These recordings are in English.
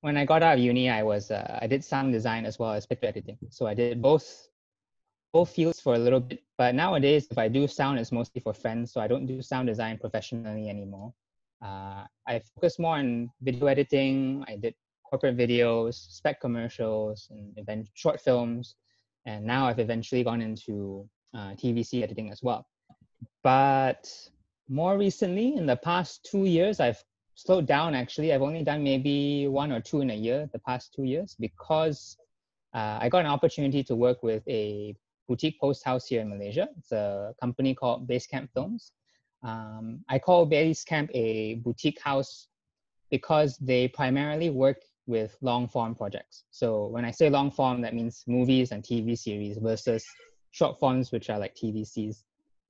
when I got out of uni, I did sound design as well as picture editing. So I did both fields for a little bit. But nowadays, if I do sound, it's mostly for friends. So I don't do sound design professionally anymore. I focus more on video editing. I did corporate videos, spec commercials, and event short films. And now I've eventually gone into TVC editing as well. But more recently, in the past 2 years, I've slowed down actually. I've only done maybe 1 or 2 in a year, the past 2 years, because I got an opportunity to work with a boutique post house here in Malaysia. It's a company called Basecamp Films. I call Basecamp a boutique house because they primarily work with long form projects. So when I say long form, that means movies and TV series versus short forms, which are like TVCs.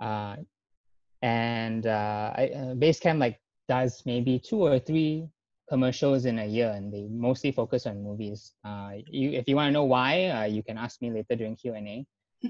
Basecamp like does maybe 2 or 3 commercials in a year, and they mostly focus on movies. If you want to know why, you can ask me later during Q&A.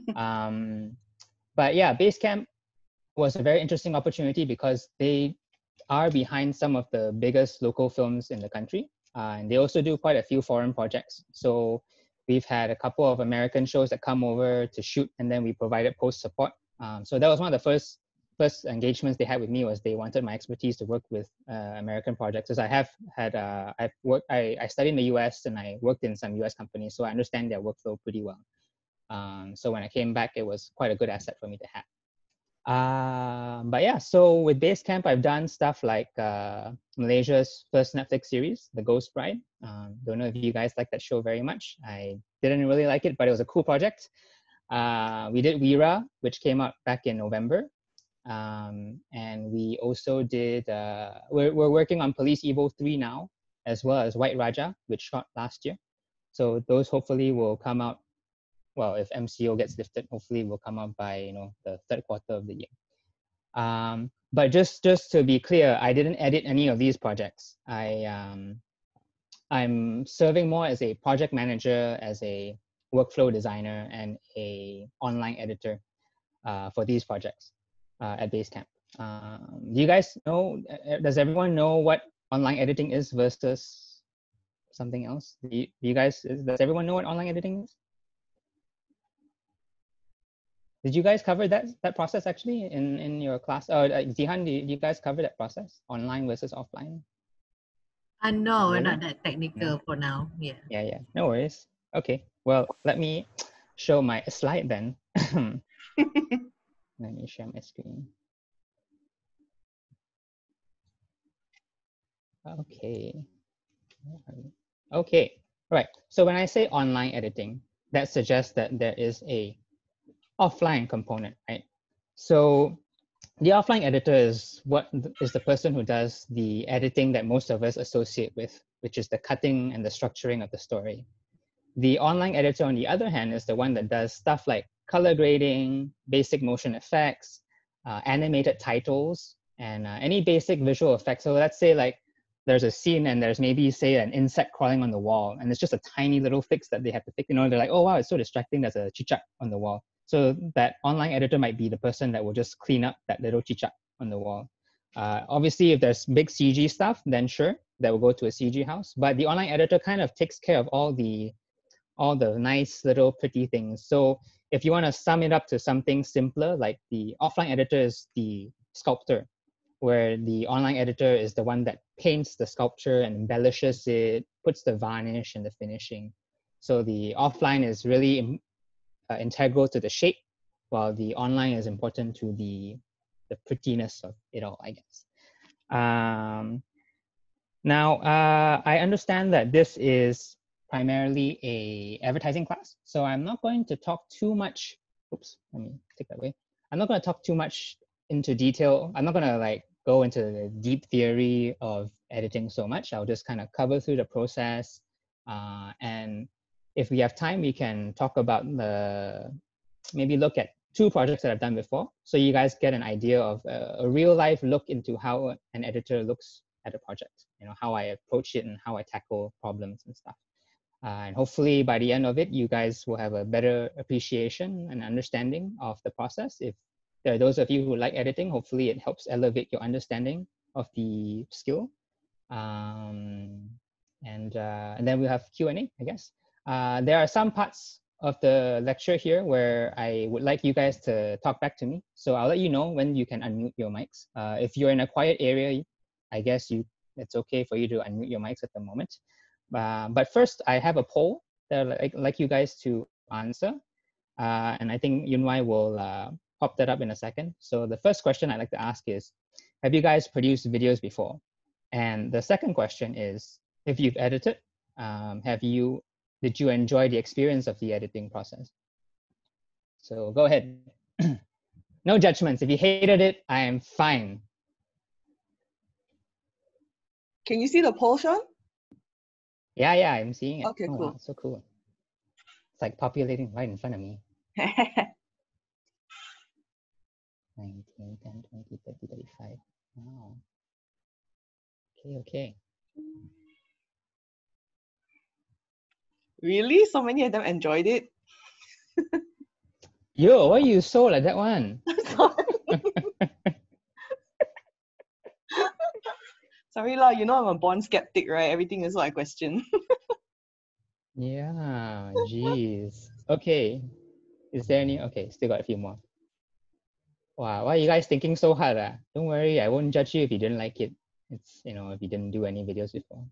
But yeah, Basecamp was a very interesting opportunity because they are behind some of the biggest local films in the country. And they also do quite a few foreign projects. So we've had a couple of American shows that come over to shoot, and then we provided post support. So that was one of the first engagements they had with me, was they wanted my expertise to work with American projects. As I have had, I studied in the US and I worked in some US companies, so I understand their workflow pretty well. So when I came back, it was quite a good asset for me to have. But yeah, so with Basecamp, I've done stuff like Malaysia's first Netflix series, The Ghost Bride. Don't know if you guys like that show very much. I didn't really like it, but it was a cool project. We did Wira, which came out back in November. And we also did, we're working on Polis Evo 3 now, as well as White Raja, which shot last year. So those hopefully will come out, well, if MCO gets lifted, hopefully will come out by the 3rd quarter of the year. But just to be clear, I didn't edit any of these projects. I'm serving more as a project manager, as a workflow designer, and a online editor for these projects at Basecamp. Do you guys know, does everyone know what online editing is versus something else? Does everyone know what online editing is? Did you guys cover that process actually in your class? Zihan, did you guys cover that process, online versus offline? No, we're not that technical for now. Yeah. Yeah. No worries. Okay. Well, let me show my slide then. Let me share my screen. Okay. Right. So when I say online editing, that suggests that there is a offline component, right? So the offline editor is the person who does the editing that most of us associate with, which is the cutting and the structuring of the story. The online editor, on the other hand, is the one that does stuff like color grading, basic motion effects, animated titles, and any basic visual effects. So let's say like there's a scene and there's maybe, say, an insect crawling on the wall, and it's just a tiny little fix that they have to fix. They're like, oh wow, it's so distracting, there's a chichat on the wall. So that online editor might be the person that will just clean up that little chichat on the wall. Obviously, if there's big CG stuff, then sure, that will go to a CG house. But the online editor kind of takes care of all the nice little pretty things. So if you want to sum it up to something simpler, like the offline editor is the sculptor, where the online editor is the one that paints the sculpture and embellishes it, puts the varnish and the finishing. So the offline is really integral to the shape, while the online is important to the prettiness of it all, I guess. Now, I understand that this is primarily a advertising class, so I'm not going to talk too much. Oops, let me take that away. I'm not going to talk too much into detail. I'm not going to like go into the deep theory of editing so much. I'll just kind of cover through the process, and if we have time, we can talk about maybe look at 2 projects that I've done before, so you guys get an idea of a real life look into how an editor looks at a project, how I approach it and how I tackle problems and stuff. And hopefully by the end of it, you guys will have a better appreciation and understanding of the process. If there are those of you who like editing, hopefully it helps elevate your understanding of the skill. And and then we'll have Q&A, I guess. There are some parts of the lecture here where I would like you guys to talk back to me. So I'll let you know when you can unmute your mics. If you're in a quiet area, I guess it's okay for you to unmute your mics at the moment. But first, I have a poll that I'd like you guys to answer. And I think Yunwai will pop that up in a second. So the first question I'd like to ask is, have you guys produced videos before? And the second question is, if you've edited, did you enjoy the experience of the editing process? So go ahead. No judgments. If you hated it, I am fine. Can you see the poll, Sean? Yeah, I'm seeing it. Okay, cool. Wow, so cool. It's like populating right in front of me. 19, 10, 20, 30, 35. Wow. Okay. Really? So many of them enjoyed it? Yo, why you so like that one? Sorry lah, you know I'm a born skeptic, right? Everything is what I question. Yeah, jeez. Okay. Is there any? Okay, still got a few more. Wow, why are you guys thinking so hard? Don't worry, I won't judge you if you didn't like it. It's, if you didn't do any videos before.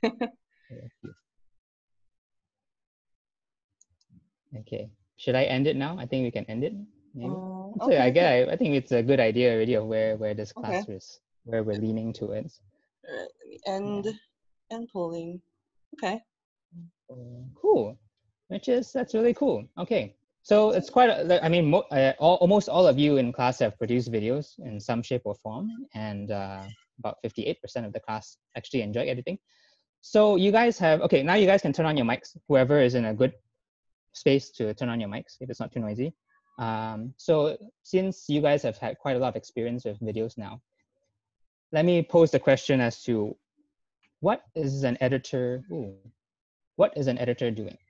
Okay, should I end it now? I think we can end it. Maybe. Okay, I think it's a good idea already of where this class is, where we're leaning towards. All right, let me end polling. Okay. Cool. That's really cool. Okay. So it's quite, almost all of you in class have produced videos in some shape or form, and about 58% of the class actually enjoy editing. So you guys have, okay, now you guys can turn on your mics, whoever is in a good space to turn on your mics if it's not too noisy. So since you guys have had quite a lot of experience with videos now, let me pose the question as to what is an editor doing?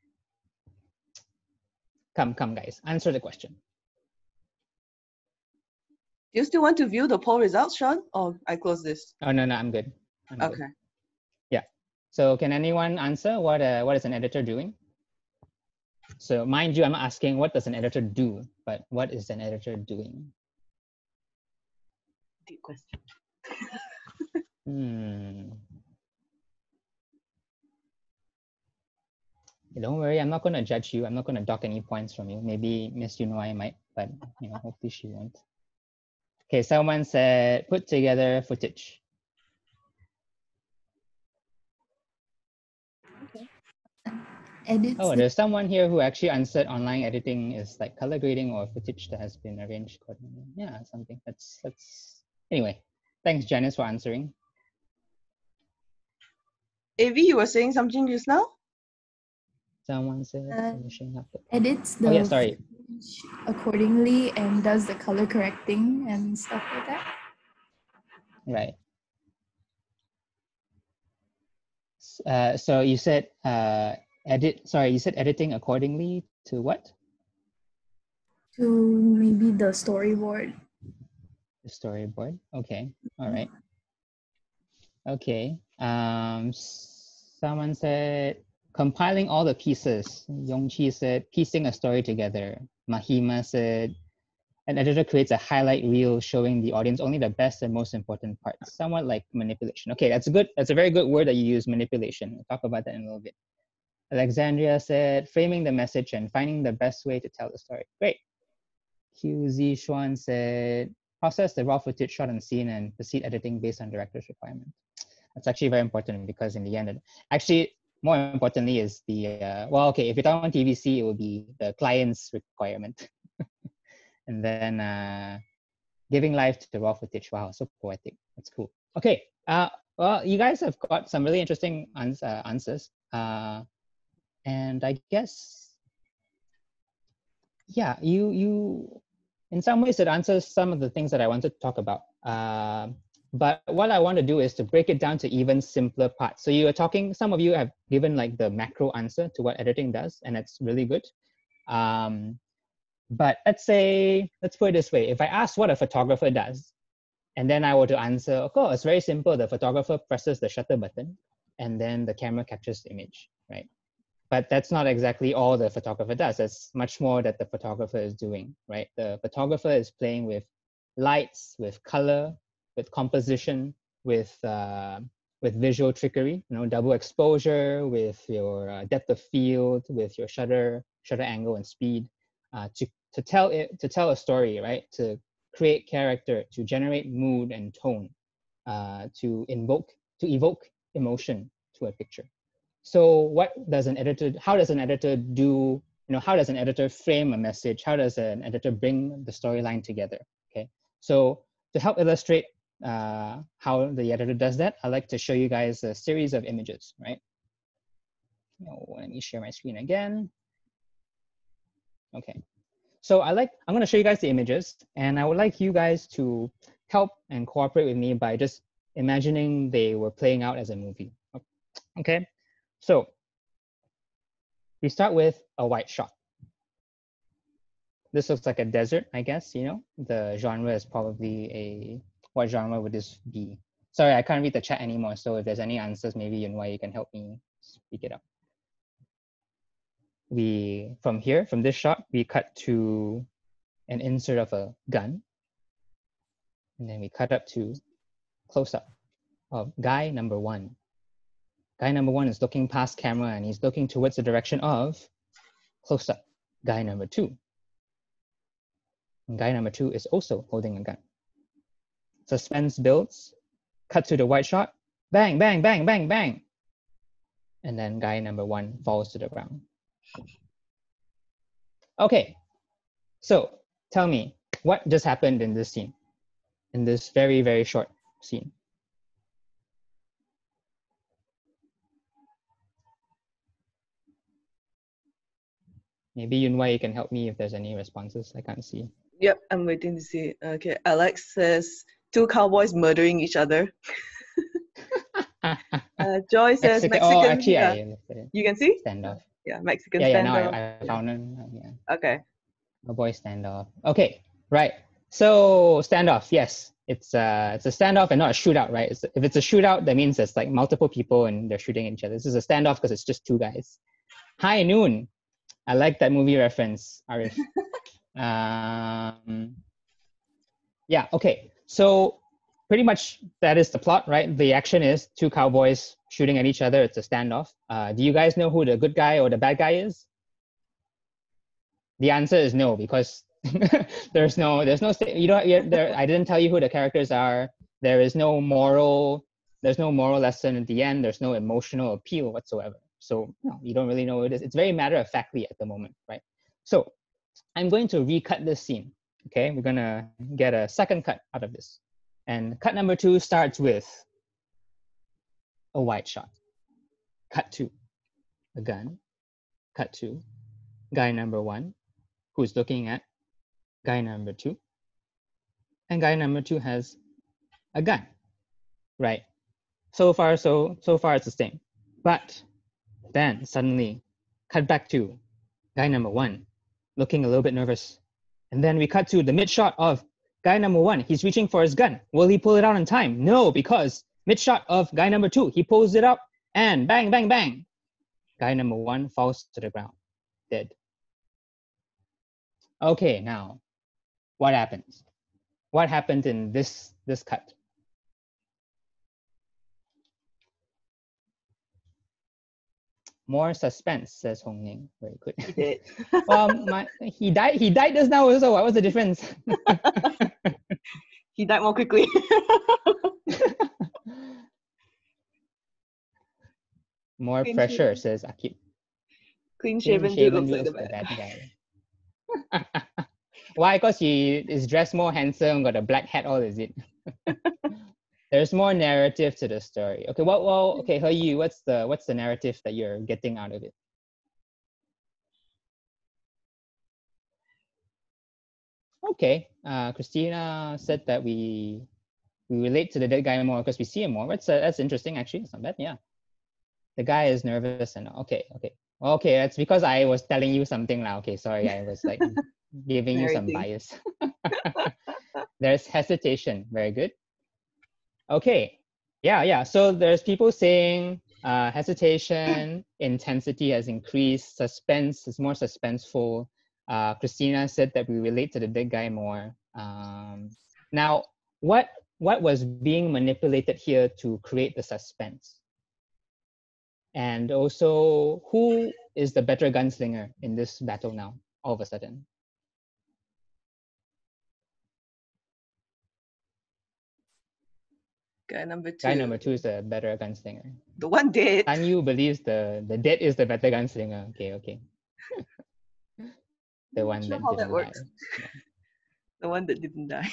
Come, guys, answer the question. Do you still want to view the poll results, Sean? Or I close this? Oh, no, I'm good. Okay. Good. Yeah. So can anyone answer what is an editor doing? So mind you, I'm asking what does an editor do, but what is an editor doing? Deep question. Don't worry, I'm not going to judge you. I'm not going to dock any points from you. Maybe Miss Yunwai might, but hopefully she won't. Okay, someone said put together footage. Edits. There's someone here who actually answered online editing is like color grading or footage that has been arranged accordingly. Yeah, something that's anyway. Thanks, Janice, for answering. Avi, you were saying something just now? Someone said finishing up the edits the sorry. accordingly and does the color correcting and stuff like that. Right. So you said you said editing accordingly to what? To maybe the storyboard. The storyboard. Okay. All right. Okay. Someone said compiling all the pieces. Yongqi said piecing a story together. Mahima said an editor creates a highlight reel showing the audience only the best and most important parts. Somewhat like manipulation. Okay, that's good. That's a very good word that you use, manipulation. We'll talk about that in a little bit. Alexandria said framing the message and finding the best way to tell the story. Great. QZ Xuan said process the raw footage shot and scene and proceed editing based on director's requirement. That's actually very important because in the end, actually more importantly is the, if you're talking on TVC, it will be the client's requirement. And then giving life to the raw footage. Wow, so poetic. That's cool. Okay. Well, you guys have got some really interesting answers. And I guess, yeah, you in some ways it answers some of the things that I wanted to talk about. But what I want to do is to break it down to even simpler parts. So you are talking, some of you have given like the macro answer to what editing does, and it's really good. But let's put it this way. If I ask what a photographer does, and then I were to answer, of course, it's very simple. The photographer presses the shutter button. and then the camera captures the image, right? But that's not exactly all the photographer does. There's much more that the photographer is doing, right? The photographer is playing with lights, with color, with composition, with visual trickery, double exposure, with your depth of field, with your shutter angle and speed, to tell a story, right? To create character, to generate mood and tone, to evoke emotion to a picture. So how does an editor do, how does an editor frame a message? How does an editor bring the storyline together? Okay, so to help illustrate how the editor does that, I'd like to show you guys a series of images, right? Let me share my screen again. Okay, so I'm going to show you guys the images, and I would like you guys to help and cooperate with me by just imagining they were playing out as a movie. Okay, so we start with a white shot. This looks like a desert, I guess, the genre is probably what genre would this be? Sorry, I can't read the chat anymore, so if there's any answers, maybe you can help me speak it up. From this shot, we cut to an insert of a gun, and then we cut up to close-up of guy number one. Guy number one is looking past camera, and he's looking towards the direction of close-up guy number two. And guy number two is also holding a gun. Suspense builds, cut to the white shot, bang, bang, bang, bang, bang. And then guy number one falls to the ground. Okay, so tell me, what just happened in this scene? In this very, very short scene? Maybe Yunwei, you can help me if there's any responses. I can't see. Yep, I'm waiting to see. Okay, Alex says two cowboys murdering each other. Joy says Mexican. Oh, actually, yeah. I looked at it. You can see? Standoff. Yeah, Mexican Yeah, standoff. now I found it. Yeah. Okay. Cowboy standoff. Okay, right. So standoff, yes. It's a standoff and not a shootout, right? If it's a shootout, that means it's like multiple people and they're shooting at each other. This is a standoff because it's just two guys. High Noon. I like that movie reference, Arif. Yeah, okay. So pretty much that is the plot, right? The action is two cowboys shooting at each other. It's a standoff. Do you guys know who the good guy or the bad guy is? The answer is no, because there's no I didn't tell you who the characters are. There's no moral lesson at the end. There's no emotional appeal whatsoever. So no, you don't really know what it is. It's very matter of factly at the moment, right? So I'm going to recut this scene. Okay, we're gonna get a second cut out of this. And cut number two starts with a wide shot. Cut to a gun. Cut to guy number one, who's looking at guy number two. And guy number two has a gun, right? So far it's the same. But then suddenly cut back to guy number one, looking a little bit nervous. And then we cut to the mid shot of guy number one. He's reaching for his gun. Will he pull it out in time? No, because mid shot of guy number two, he pulls it up and bang, bang, bang. Guy number one falls to the ground, dead. Okay, now, what happens? What happened in this cut? More suspense, says Hong Ning. Very good. He did. He died just now also. What was the difference? He died more quickly. More Clean pressure, shaven. says Akib. Clean shaven dude looks like the bad bad. guy. Why? Because he is dressed more handsome, got a black hat, all is it? There's more narrative to the story. Okay, okay, He Yu, what's the narrative that you're getting out of it? Okay, Christina said that we relate to the dead guy more because we see him more. That's interesting actually. It's not bad. Yeah, the guy is nervous and okay. That's because I was telling you something now. Okay, sorry, I was like giving you some bias. There's hesitation. Very good. Okay, yeah. So there's people saying hesitation, intensity has increased, suspense is more suspenseful. Christina said that we relate to the big guy more. Now, what was being manipulated here to create the suspense? And also, who is the better gunslinger in this battle now, all of a sudden? Guy number 2. Guy number 2 is the better gunslinger. The one dead. Tanyu believes the dead is the better gunslinger. Okay, okay. The one Sure that how that didn't works. die. The one that didn't die.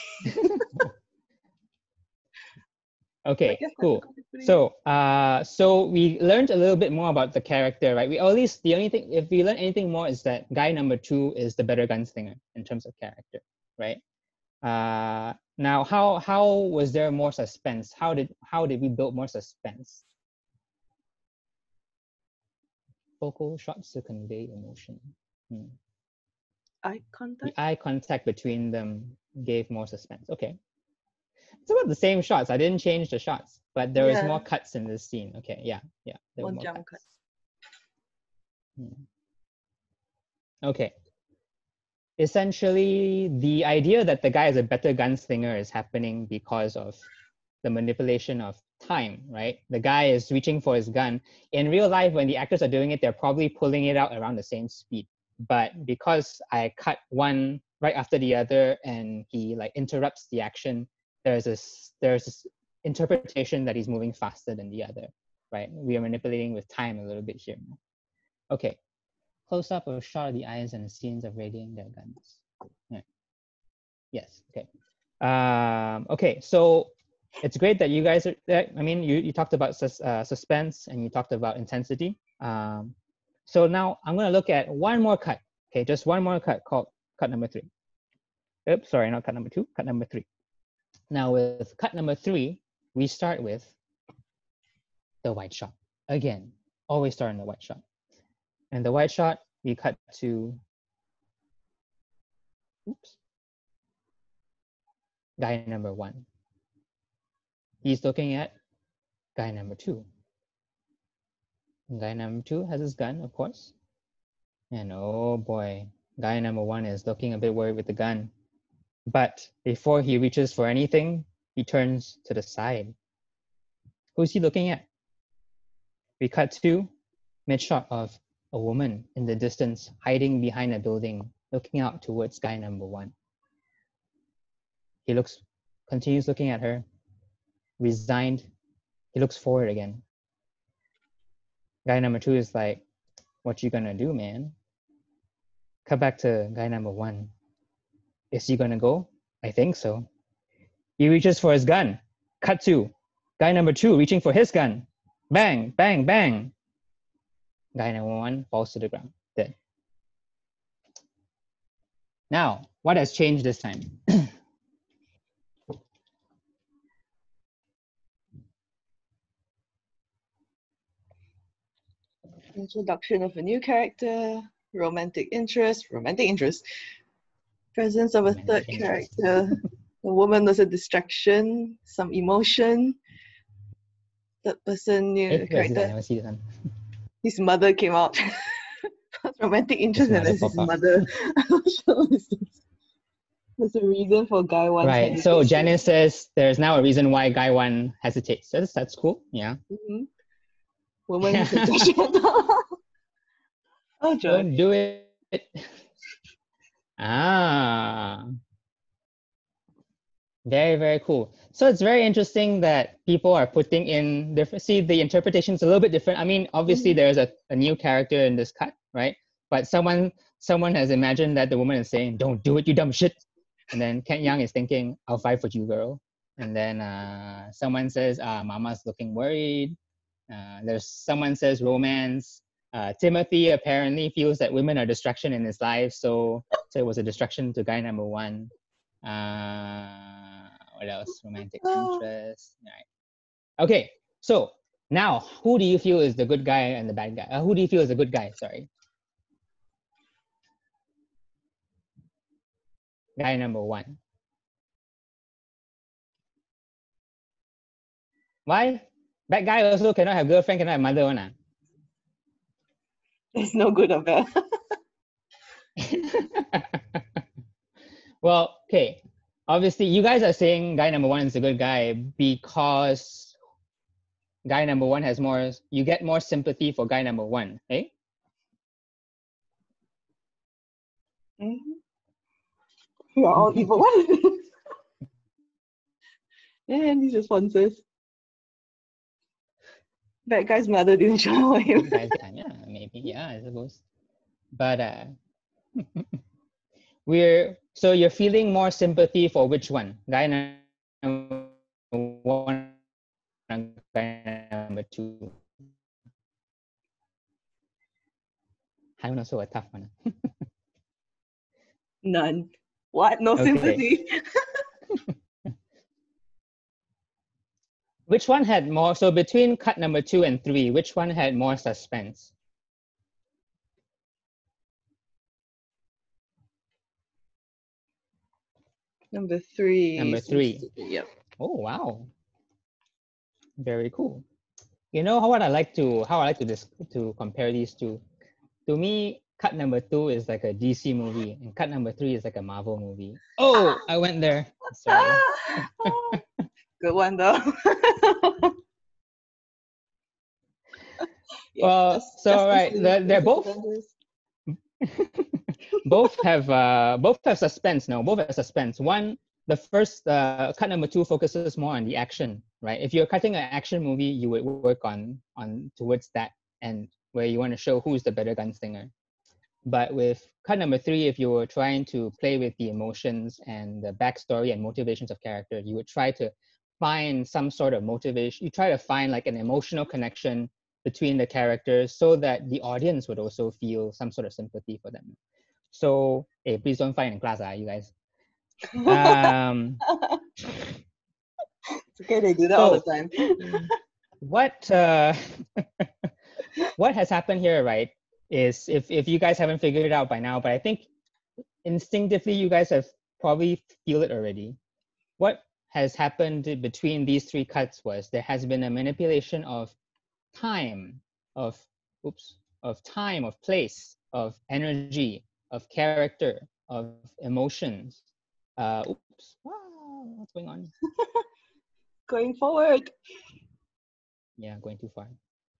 Okay, cool. So, so we learned a little bit more about the character, right? We at least the only thing, if we learn anything more, is that guy number 2 is the better gunslinger in terms of character, right? Now, how was there more suspense? How did we build more suspense? Focal shots to convey emotion. Eye contact. The eye contact between them gave more suspense. Okay. It's about the same shots. I didn't change the shots, but there was more cuts in this scene. Okay, yeah. There were One more jump cuts. cut. Okay. Essentially, the idea that the guy is a better gunslinger is happening because of the manipulation of time, right? The guy is reaching for his gun. In real life, when the actors are doing it, they're probably pulling it out around the same speed. But because I cut one right after the other and he like interrupts the action, there's this interpretation that he's moving faster than the other, right? We are manipulating with time a little bit here. Okay, close up or shot of the eyes and scenes of readying their guns. Yeah. Yes, okay. Okay, so it's great that you guys are there. I mean, you talked about suspense and you talked about intensity. So now I'm gonna look at one more cut. Okay, just one more cut called cut number 3. Oops, sorry, not cut number 2, cut number 3. Now with cut number 3, we start with the wide shot. Again, always start in the wide shot. And the wide shot, we cut to, oops, guy number 1. He's looking at guy number 2. And guy number 2 has his gun, of course. And oh boy, guy number 1 is looking a bit worried with the gun. But before he reaches for anything, he turns to the side. Who's he looking at? We cut to mid-shot of a woman in the distance, hiding behind a building, looking out towards guy number 1. He continues looking at her, resigned. He looks forward again. Guy number 2 is like, what you gonna do, man? Cut back to guy number 1. Is he gonna go? I think so. He reaches for his gun. Cut to guy number 2 reaching for his gun. Bang, bang, bang. Guy number 1 falls to the ground, dead. Now, what has changed this time? Introduction of a new character, romantic interest, presence of a third character. The woman was a distraction, some emotion. Third person, new character. I never see this one. His mother came out. Romantic interest and then his mother. There's a reason for guy 1. Right. So Janice says there's now a reason why guy 1 hesitates. That's cool. Yeah. Woman has a judgment. Oh, George. Don't do it. Very, very cool. So it's very interesting that people are putting in different, see, the interpretation's a little bit different. I mean, obviously there's a new character in this cut, right? But someone has imagined that the woman is saying, don't do it, you dumb shit. And then Ken Yang is thinking, I'll fight for you, girl. And then someone says, mama's looking worried. There's someone says romance. Timothy apparently feels that women are a distraction in his life, so it was a distraction to guy number 1. What else? Romantic interest. Right. Okay, so now who do you feel is the good guy and the bad guy? Who do you feel is the good guy? Sorry. Guy number 1. Why? That guy also cannot have girlfriend, cannot have mother one. There's no good or bad. Well, okay. Obviously, you guys are saying guy number one is a good guy because guy number one has more, you get more sympathy for guy number one, eh? Mm-hmm. You're all evil. What is this? And these responses. That guy's mother didn't show him. Yeah, maybe, yeah, I suppose. But so you're feeling more sympathy for which one? Guy number one and guy number two? I don't know, so a tough one. None. What? No Okay. sympathy. Which one had more? So between cut number 2 and 3, which one had more suspense? Number 3. Number 3. Yep. Oh wow, very cool. You know how I like to compare these two. To me, cut number 2 is like a DC movie, and cut number 3 is like a Marvel movie. Oh, I went there. Sorry. Good one though. Yeah, Well, so right, they're both both have suspense. No, both have suspense. One, the first cut number 2 focuses more on the action, right? If you're cutting an action movie, you would work on towards that end where you want to show who's the better gunslinger. But with cut number 3, if you were trying to play with the emotions and the backstory and motivations of characters, you would try to find some sort of motivation. You try to find like an emotional connection between the characters so that the audience would also feel some sort of sympathy for them. So, hey, please don't fight in class, you guys. It's okay, they do that all the time. What has happened here, right, is if you guys haven't figured it out by now, but I think instinctively you guys have probably feel it already. What has happened between these 3 cuts was there has been a manipulation of time, of time, of place, of energy, of character, of emotions. What's going on? Going forward. Yeah, going too far.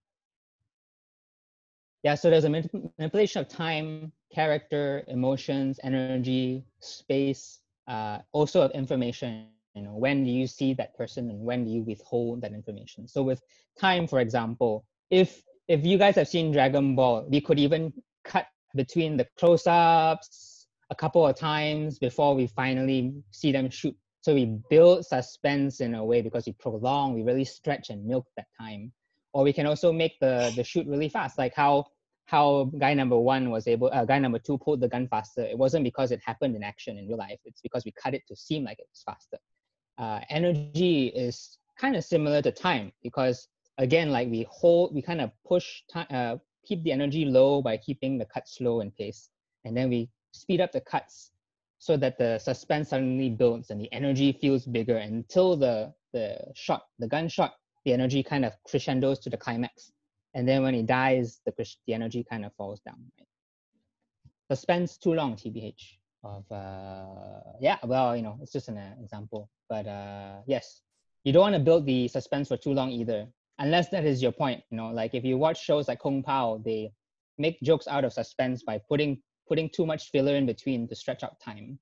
Yeah, so there's a manipulation of time, character, emotions, energy, space, also of information. You know, when do you see that person and when do you withhold that information? So with time, for example, if you guys have seen Dragon Ball, we could even cut between the close-ups a couple of times before we finally see them shoot. So we build suspense in a way because we prolong, we really stretch and milk that time. Or we can also make the shoot really fast, like how guy number 1 was able, guy number 2 pulled the gun faster. It wasn't because it happened in action in real life. It's because we cut it to seem like it was faster. Energy is kind of similar to time because again, like we kind of push time, keep the energy low by keeping the cut slow and pace, and then we speed up the cuts so that the suspense suddenly builds and the energy feels bigger until the gunshot, the energy kind of crescendos to the climax. And then when he dies, the energy kind of falls down. Right? Suspense too long, TBH. Yeah, well, you know, it's just an example. But yes, you don't want to build the suspense for too long either, unless that is your point. You know, like if you watch shows like Kung Pao, they make jokes out of suspense by putting too much filler in between to stretch out time.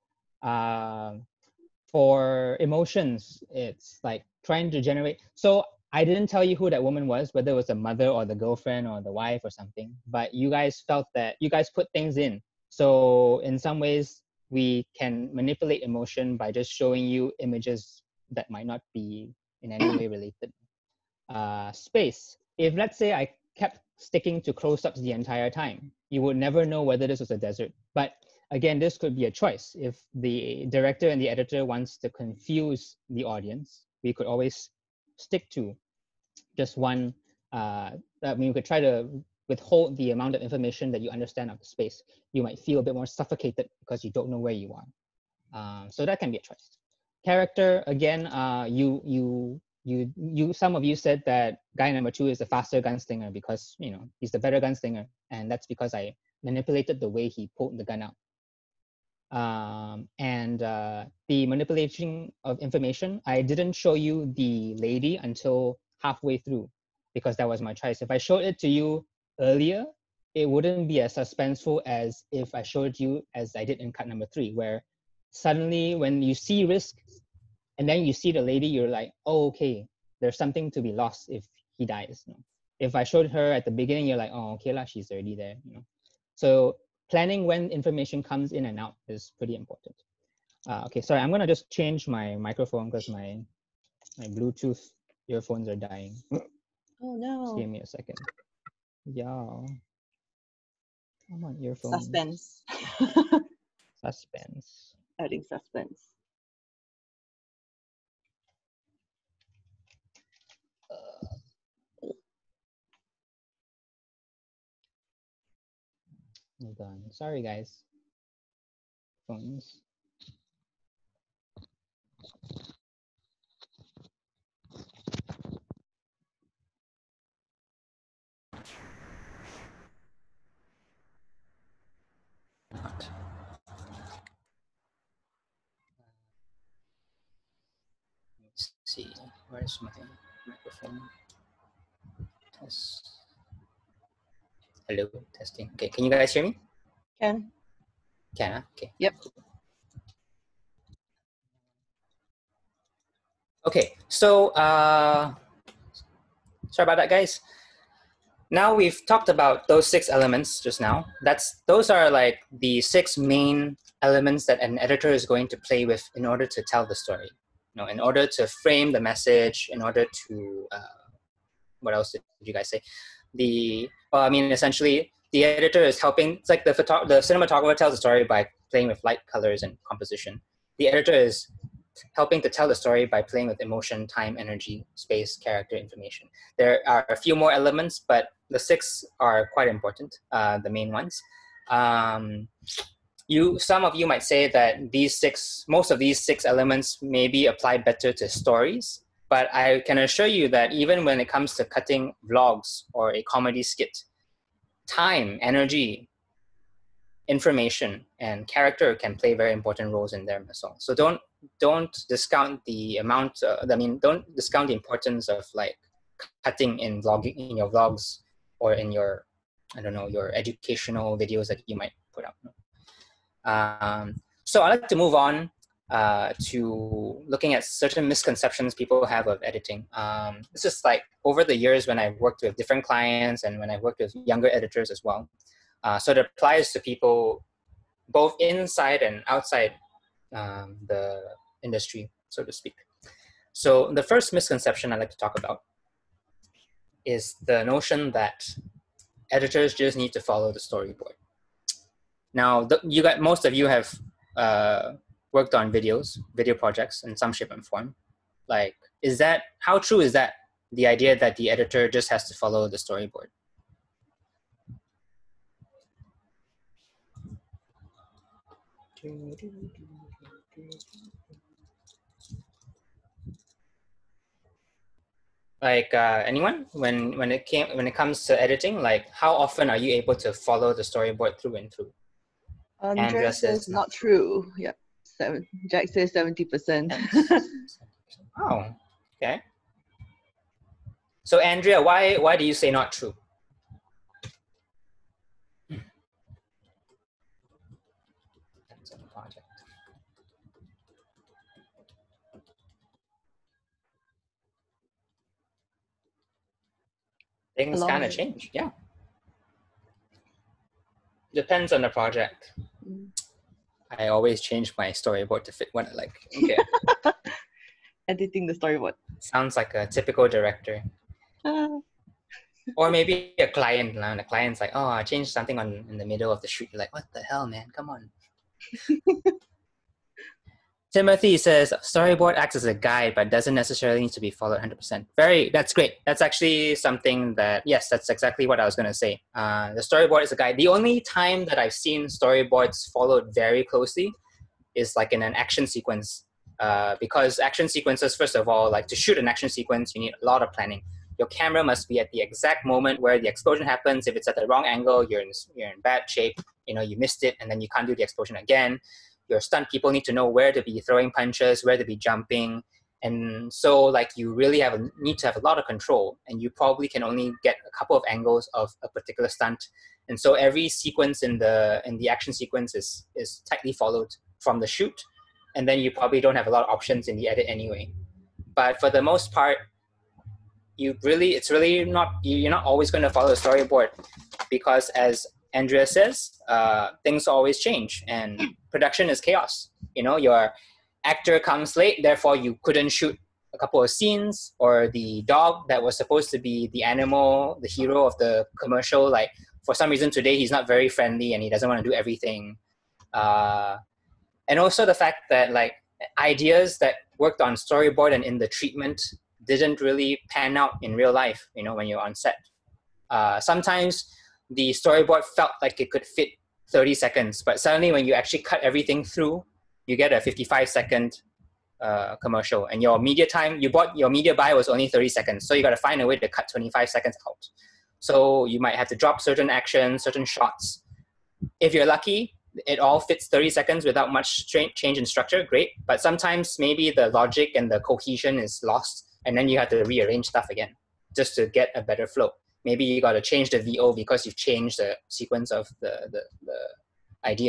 For emotions, it's like trying to generate. So I didn't tell you who that woman was, whether it was the mother or the girlfriend or the wife or something, but you guys felt that you guys put things in. So in some ways, we can manipulate emotion by just showing you images that might not be in any way related. Space. If let's say I kept sticking to close-ups the entire time, you would never know whether this was a desert. But again, this could be a choice. If the director and the editor wants to confuse the audience, we could always stick to just one. I mean, we could try to withhold the amount of information that you understand of the space. You might feel a bit more suffocated because you don't know where you are. So that can be a choice. Character, again, you some of you said that guy number 2 is the faster gunslinger because he's the better gunslinger, and that's because I manipulated the way he pulled the gun out. The manipulation of information, I didn't show you the lady until halfway through because that was my choice. If I showed it to you earlier, it wouldn't be as suspenseful as if I showed you as I did in cut number 3, where suddenly when you see risk and then you see the lady, you're like, oh, okay, there's something to be lost if he dies. If I showed her at the beginning, you're like, oh, okay, she's already there. So planning when information comes in and out is pretty important. Okay, sorry, I'm gonna just change my microphone because my Bluetooth earphones are dying. Oh no. Just give me a second. Yeah. Come on, earphones. Suspense. Suspense. Adding suspense. Hold on. Sorry, guys. Phones. Let's see. Where's my microphone? Test. Hello, testing. Okay, can you guys hear me? Can. Can, huh? Okay. Yep. Okay, so sorry about that, guys. Now we've talked about those 6 elements just now. Those are like the 6 main elements that an editor is going to play with in order to tell the story. In order to frame the message, in order to what else did you guys say? Essentially, the editor is helping. It's like the cinematographer tells the story by playing with light, colors, and composition. The editor is helping to tell the story by playing with emotion, time, energy, space, character, information. There are a few more elements, but the 6 are quite important, the main ones. Some of you might say that most of these 6 elements may be applied better to stories, but I can assure you that even when it comes to cutting vlogs or a comedy skit, time, energy, information, and character can play very important roles in them as well. So don't discount the amount. Don't discount the importance of like cutting in your vlogs or in your your educational videos that you might put out. So I'd like to move on to looking at certain misconceptions people have of editing. This is like over the years when I've worked with different clients and when I've worked with younger editors as well. So it applies to people both inside and outside the industry, so to speak. So the first misconception I'd like to talk about is the notion that editors just need to follow the storyboard. Now, most of you have worked on video projects in some shape and form. Like, how true is that? The idea that the editor just has to follow the storyboard? Like anyone, when it comes to editing, like how often are you able to follow the storyboard through and through? Andrea says not true. Yep. Jack says 70%. Oh, okay. So Andrea, why do you say not true? Depends on the project. Things kind of change, yeah. Depends on the project. I always change my storyboard to fit what I like. Okay. Editing the storyboard. Sounds like a typical director. Or maybe a client. And the client's like, oh, I changed something in the middle of the street. You're like, what the hell, man? Come on. Timothy says, storyboard acts as a guide, but doesn't necessarily need to be followed 100%. That's great. That's actually something that, yes, that's exactly what I was going to say. The storyboard is a guide. The only time that I've seen storyboards followed very closely is like in an action sequence because action sequences, first of all, like to shoot an action sequence, you need a lot of planning. Your camera must be at the exact moment where the explosion happens. If it's at the wrong angle, you're in bad shape. You missed it, and then you can't do the explosion again. Your stunt people need to know where to be throwing punches, where to be jumping. And so like you really need to have a lot of control, and you probably can only get a couple of angles of a particular stunt. And so every sequence in the action sequence is tightly followed from the shoot. And then you probably don't have a lot of options in the edit anyway. But for the most part, you're not always going to follow the storyboard, because as Andrea says, things always change, and production is chaos. Your actor comes late, therefore you couldn't shoot a couple of scenes, or the dog that was supposed to be the animal, the hero of the commercial, like for some reason today he's not very friendly and he doesn't want to do everything. And also the fact that like ideas that worked on storyboard and in the treatment didn't really pan out in real life, when you're on set. Sometimes the storyboard felt like it could fit 30 seconds, but suddenly when you actually cut everything through, you get a 55-second commercial, and your media buy was only 30 seconds. So you got to find a way to cut 25 seconds out. So you might have to drop certain actions, certain shots. If you're lucky, it all fits 30 seconds without much change in structure, great. But sometimes maybe the logic and the cohesion is lost, and then you have to rearrange stuff again just to get a better flow. Maybe you got to change the VO because you've changed the sequence of the idea.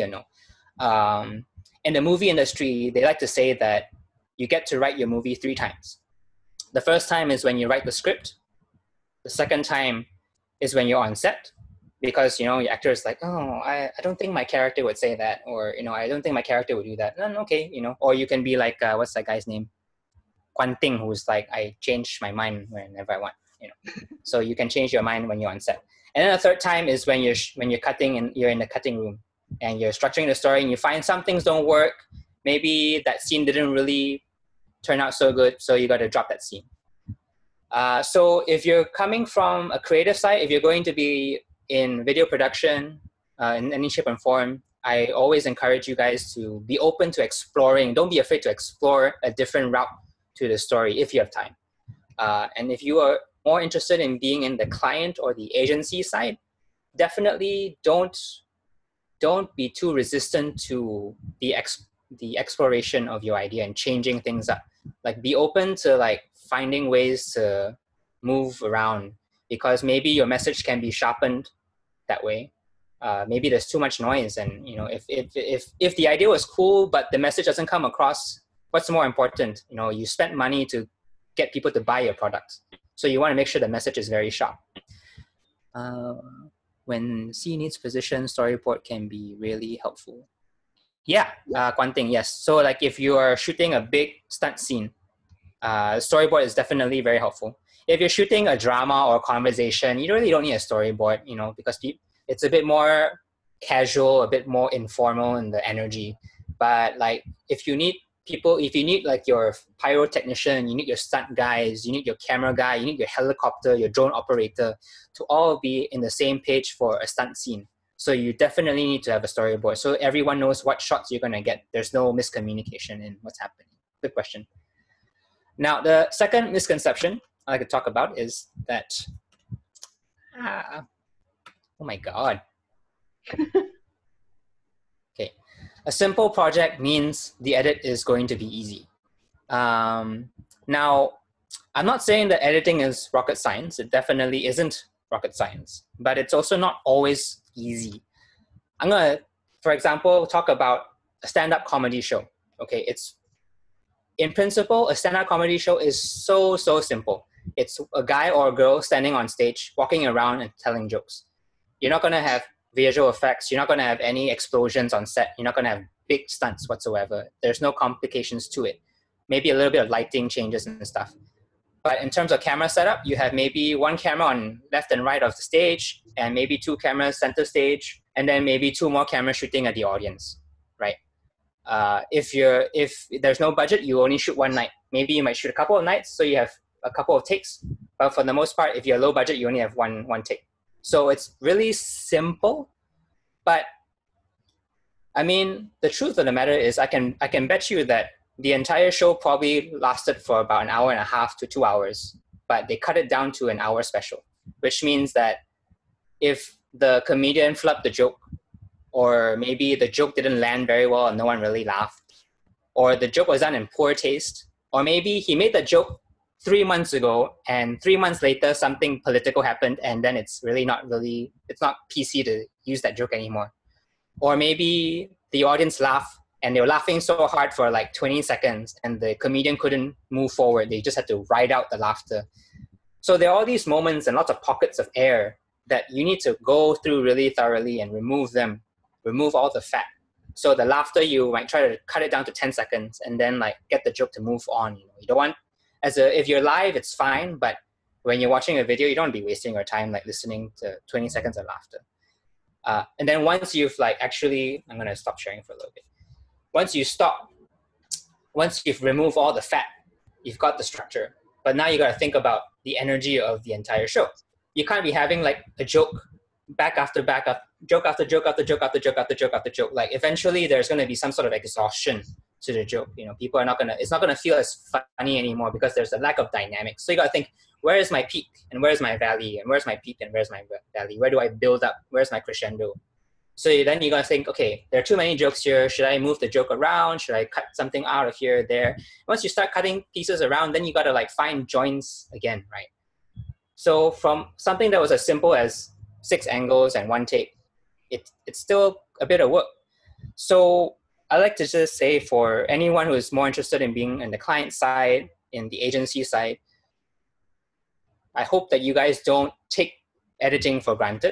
In the movie industry, they like to say that you get to write your movie 3 times. The first time is when you write the script. The second time is when you're on set, because your actor is like, oh, I don't think my character would say that, or I don't think my character would do that. Okay, or you can be like, what's that guy's name? Quan Ting, who's like, I change my mind whenever I want. So you can change your mind when you're on set. And then the third time is when you're cutting and you're in the cutting room and you're structuring the story and you find some things don't work. Maybe that scene didn't really turn out so good, so you got to drop that scene. So if you're coming from a creative side, if you're going to be in video production in any shape and form, I always encourage you guys to be open to exploring. Don't be afraid to explore a different route to the story if you have time. And if you are more interested in being in the client or the agency side, definitely don't be too resistant to the exploration of your idea and changing things up. Like be open to like finding ways to move around, because maybe your message can be sharpened that way. Maybe there's too much noise, and if the idea was cool but the message doesn't come across, what's more important? You spent money to get people to buy your product, so you want to make sure the message is very sharp. When scene needs position, storyboard can be really helpful. Yeah, one thing, yes. So like if you are shooting a big stunt scene, storyboard is definitely very helpful. If you're shooting a drama or conversation, you really don't need a storyboard, because it's a bit more casual, a bit more informal in the energy. But like if you need like your pyrotechnician, you need your stunt guys, you need your camera guy, you need your helicopter, your drone operator to all be in the same page for a stunt scene. So you definitely need to have a storyboard so everyone knows what shots you're going to get. There's no miscommunication in what's happening. Good question. Now, the second misconception I like to talk about is that, oh my God. Okay. A simple project means the edit is going to be easy. Now, I'm not saying that editing is rocket science. It definitely isn't rocket science, but it's also not always easy. I'm going to, for example, talk about a stand-up comedy show. Okay, in principle, a stand-up comedy show is so simple. It's a guy or a girl standing on stage, walking around and telling jokes. You're not going to have visual effects. You're not going to have any explosions on set. You're not going to have big stunts whatsoever. There's no complications to it. Maybe a little bit of lighting changes and stuff. But in terms of camera setup, you have maybe one camera on left and right of the stage, and maybe 2 cameras center stage, and then maybe 2 more cameras shooting at the audience, right? If there's no budget, you only shoot one night. Maybe you might shoot a couple of nights, so you have a couple of takes. But for the most part, if you're low budget, you only have one take. So it's really simple. But I mean, the truth of the matter is, I can bet you that the entire show probably lasted for about an hour and a half to 2 hours, but they cut it down to an hour special, which means that if the comedian flubbed the joke, or maybe the joke didn't land very well and no one really laughed, or the joke was done in poor taste, or maybe he made the joke 3 months ago and 3 months later something political happened and then it's not PC to use that joke anymore. Or maybe the audience laughed and they were laughing so hard for like 20 seconds and the comedian couldn't move forward. They just had to ride out the laughter. So there are all these moments and lots of pockets of air that you need to go through really thoroughly and remove all the fat. So the laughter, you might try to cut it down to 10 seconds and then like get the joke to move on. You don't want, if you're live, it's fine, but when you're watching a video, you don't want to be wasting your time like listening to 20 seconds of laughter. And then once you've like actually, I'm going to stop sharing for a little bit. Once you've removed all the fat, you've got the structure. But now you got to think about the energy of the entire show. You can't be having like a joke back after joke after joke after joke after joke after joke after joke. Like eventually there's going to be some sort of exhaustion to the joke. People are it's not going to feel as funny anymore because there's a lack of dynamics. So you got to think, where is my peak and where's my valley, and where's my peak and where's my valley? Where do I build up? Where's my crescendo? So then you got to think, okay, there are too many jokes here. Should I move the joke around? Should I cut something out of here, there? Once you start cutting pieces around, then you got to like find joints again, right? So from something that was as simple as 6 angles and 1 take, it's still a bit of work. So I like to just say, for anyone who is more interested in being in the client side, in the agency side, I hope that you guys don't take editing for granted.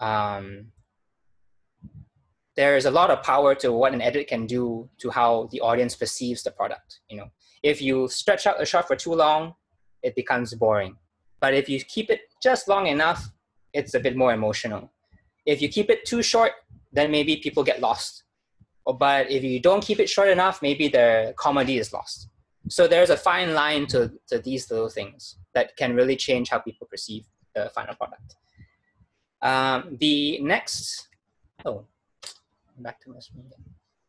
There is a lot of power to what an edit can do to how the audience perceives the product. If you stretch out a shot for too long, it becomes boring. But if you keep it just long enough, it's a bit more emotional. If you keep it too short, then maybe people get lost. But if you don't keep it short enough, maybe the comedy is lost. So there's a fine line to these little things that can really change how people perceive the final product. The next, back to my screen again.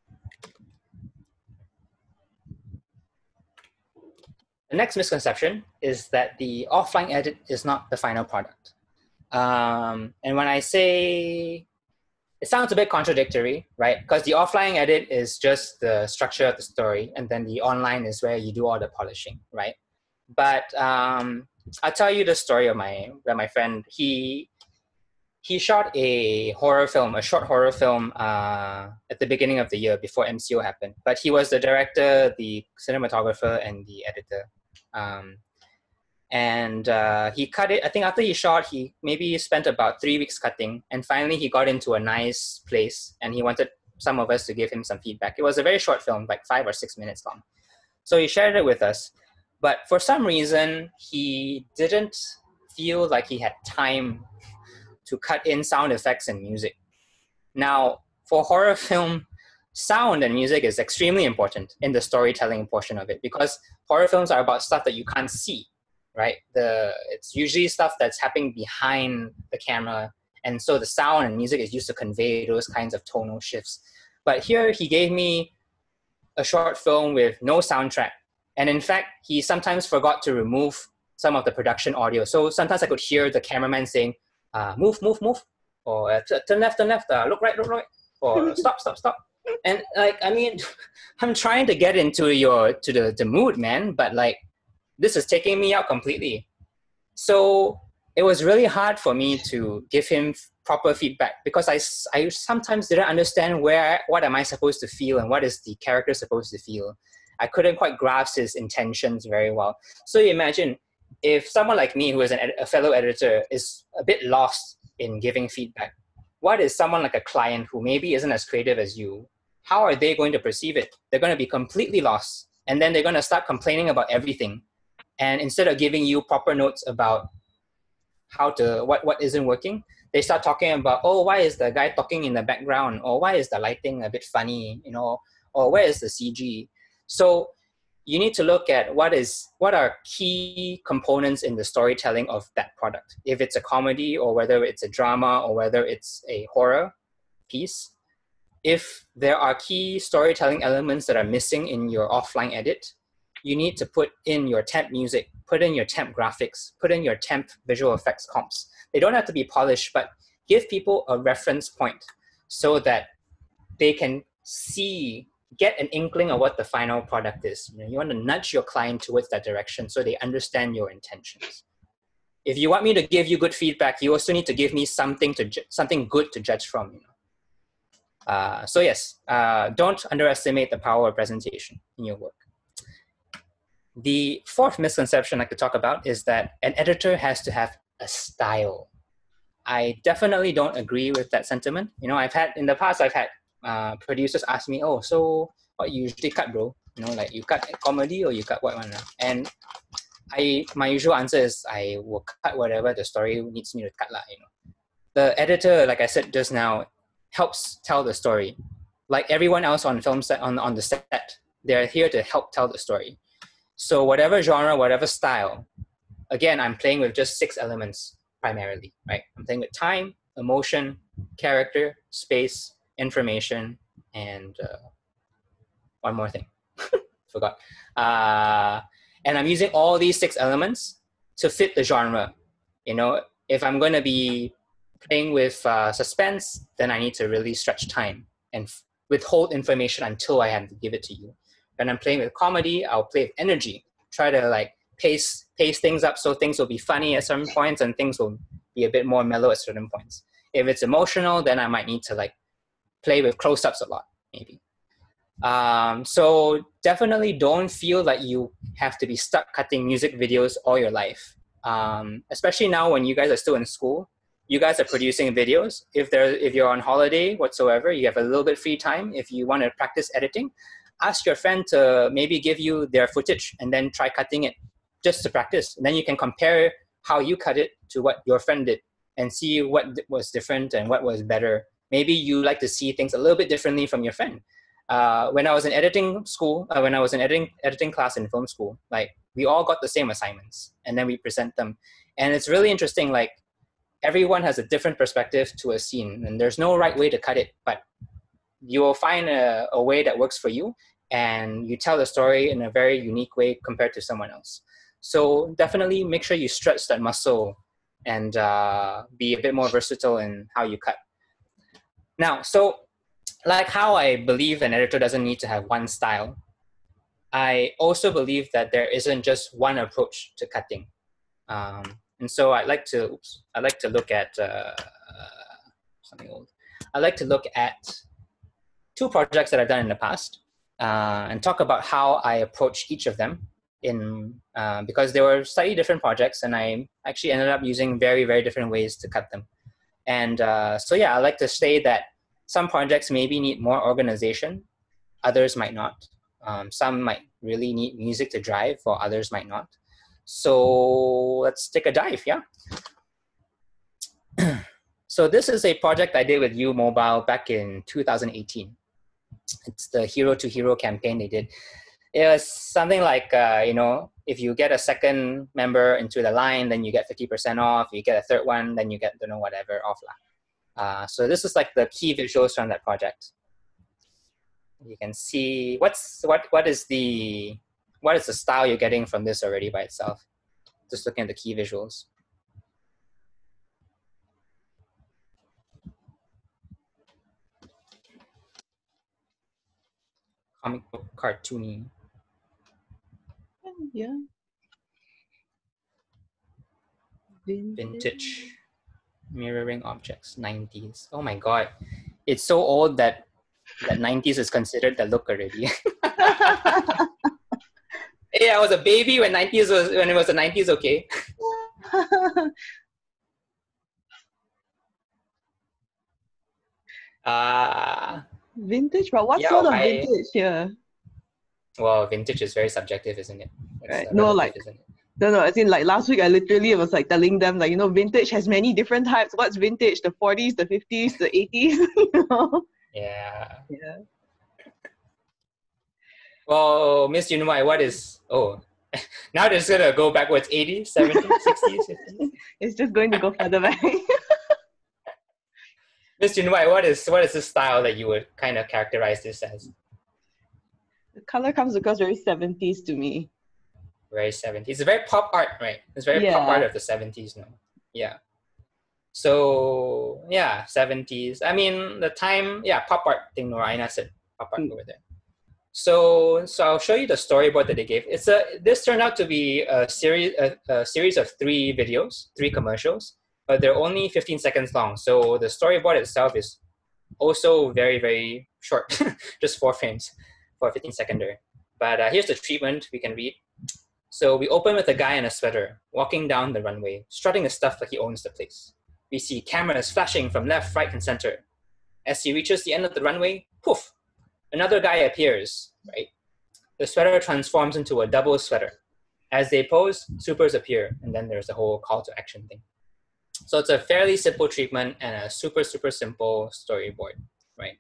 The next misconception is that the offline edit is not the final product. And when I say, it sounds a bit contradictory, right? Because the offline edit is just the structure of the story, and then the online is where you do all the polishing, right? But I'll tell you the story of my friend. He shot a short horror film at the beginning of the year before MCO happened. But he was the director, the cinematographer, and the editor. He cut it. I think after he shot, he maybe spent about 3 weeks cutting, and finally he got into a nice place, and he wanted some of us to give him some feedback. It was a very short film, like 5 or 6 minutes long. So he shared it with us, but for some reason, he didn't feel like he had time to cut in sound effects and music. Now, for horror film, sound and music is extremely important in the storytelling portion of it, because horror films are about stuff that you can't see, right? It's usually stuff that's happening behind the camera, and so the sound and music is used to convey those kinds of tonal shifts. But here he gave me a short film with no soundtrack, and in fact, he sometimes forgot to remove some of the production audio. So sometimes I could hear the cameraman saying, move, move, move, or turn left, look right, or stop. And like, I mean, I'm trying to get into the mood, man, but like, this is taking me out completely. So it was really hard for me to give him proper feedback, because I sometimes didn't understand what am I supposed to feel and what is the character supposed to feel. I couldn't quite grasp his intentions very well. So you imagine, if someone like me, who is a fellow editor, is a bit lost in giving feedback, what is someone like a client who maybe isn't as creative as you? How are they going to perceive it? They're going to be completely lost. And then they're going to start complaining about everything. And instead of giving you proper notes about what isn't working, they start talking about, oh, why is the guy talking in the background? Or why is the lighting a bit funny? Or where is the CG? So you need to look at what are key components in the storytelling of that product. If it's a comedy, or whether it's a drama, or whether it's a horror piece, if there are key storytelling elements that are missing in your offline edit, you need to put in your temp music, put in your temp graphics, put in your temp visual effects comps. They don't have to be polished, but give people a reference point so that they can get an inkling of what the final product is. You want to nudge your client towards that direction so they understand your intentions. If you want me to give you good feedback, you also need to give me something good to judge from. So yes, don't underestimate the power of presentation in your work. The fourth misconception I could talk about is that an editor has to have a style. I definitely don't agree with that sentiment. In the past, I've had producers ask me, "Oh, so what you usually cut, bro? Like you cut comedy or you cut what one?" And my usual answer is I will cut whatever the story needs me to cut lah. The editor, like I said just now, helps tell the story. Like everyone else on film set on the set, they're here to help tell the story. So whatever genre, whatever style, again, I'm playing with just 6 elements primarily, right? I'm playing with time, emotion, character, space, information, and one more thing, forgot. And I'm using all these 6 elements to fit the genre. If I'm going to be playing with suspense, then I need to really stretch time and withhold information until I have to give it to you. When I'm playing with comedy, I'll play with energy, try to like pace things up so things will be funny at certain points and things will be a bit more mellow at certain points. If it's emotional, then I might need to like play with close-ups a lot, maybe. So definitely don't feel like you have to be stuck cutting music videos all your life. Especially now when you guys are still in school, you guys are producing videos. If you're on holiday whatsoever, you have a little bit free time. If you want to practice editing, ask your friend to maybe give you their footage and then try cutting it just to practice. And then you can compare how you cut it to what your friend did and see what was different and what was better. Maybe you like to see things a little bit differently from your friend. When I was in editing school, when I was in editing class in film school, like we all got the same assignments and then we present them. And it's really interesting, like everyone has a different perspective to a scene and there's no right way to cut it, but you will find a way that works for you and you tell the story in a very unique way compared to someone else. So definitely make sure you stretch that muscle and be a bit more versatile in how you cut. Now, so like how I believe an editor doesn't need to have one style, I also believe that there isn't just one approach to cutting. And so I like to look at something old. I like to look at 2 projects that I've done in the past and talk about how I approach each of them because they were slightly different projects and I actually ended up using very, very different ways to cut them. And so yeah, I like to say that some projects maybe need more organization, others might not. Some might really need music to drive, or others might not. So let's take a dive, yeah? So this is a project I did with uMobile back in 2018. It's the Hero to Hero campaign they did. It was something like, if you get a second member into the line, then you get 50% off. You get a third one, then you get, whatever off. So this is like the key visuals from that project. You can see what is the style you're getting from this already by itself. Just looking at the key visuals. Comic book, cartoony. Yeah. Vintage. Mirroring objects, 90s. Oh my God. It's so old that 90s is considered the look already. Hey, I was a baby when it was the 90s, okay? Vintage, but what sort of vintage here? Well, vintage is very subjective, isn't it? Right. No, as in like last week I literally was like telling them like, vintage has many different types. What's vintage? The 40s, the 50s, the 80s, Yeah. Yeah. Well, Miss Yunwai, what is, now they're just gonna go backwards, 80s, 70s, 60s, 50s? It's just going to go further back. Miss Junwai, what is the style that you would kind of characterize this as? The color comes across very 70s to me. Very 70s. It's very pop art, right? It's very pop art of the 70s now. Yeah. So yeah, 70s. I mean, the time, pop art thing. Noraina said pop art over there. So I'll show you the storyboard that they gave. This turned out to be a series of 3 videos, 3 commercials, but they're only 15 seconds long. So the storyboard itself is also very, very short, just 4 frames for a 15-seconder. But here's the treatment we can read. So we open with a guy in a sweater, walking down the runway, strutting his stuff like he owns the place. We see cameras flashing from left, right, and center. As he reaches the end of the runway, poof, another guy appears, right? The sweater transforms into a double sweater. As they pose, supers appear, and then there's a whole call to action thing. So it's a fairly simple treatment and a super, super simple storyboard, right?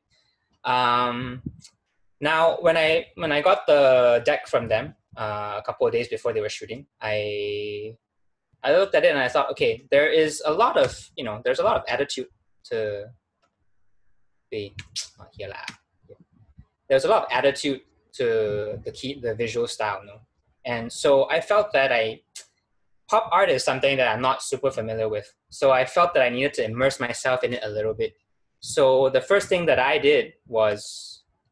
Now, when I got the deck from them a couple of days before they were shooting, I looked at it and I thought, okay, there's a lot of attitude to the there's a lot of attitude to the visual style, no? And so I felt that pop art is something that I'm not super familiar with. So I felt that I needed to immerse myself in it a little bit. So the first thing that I did was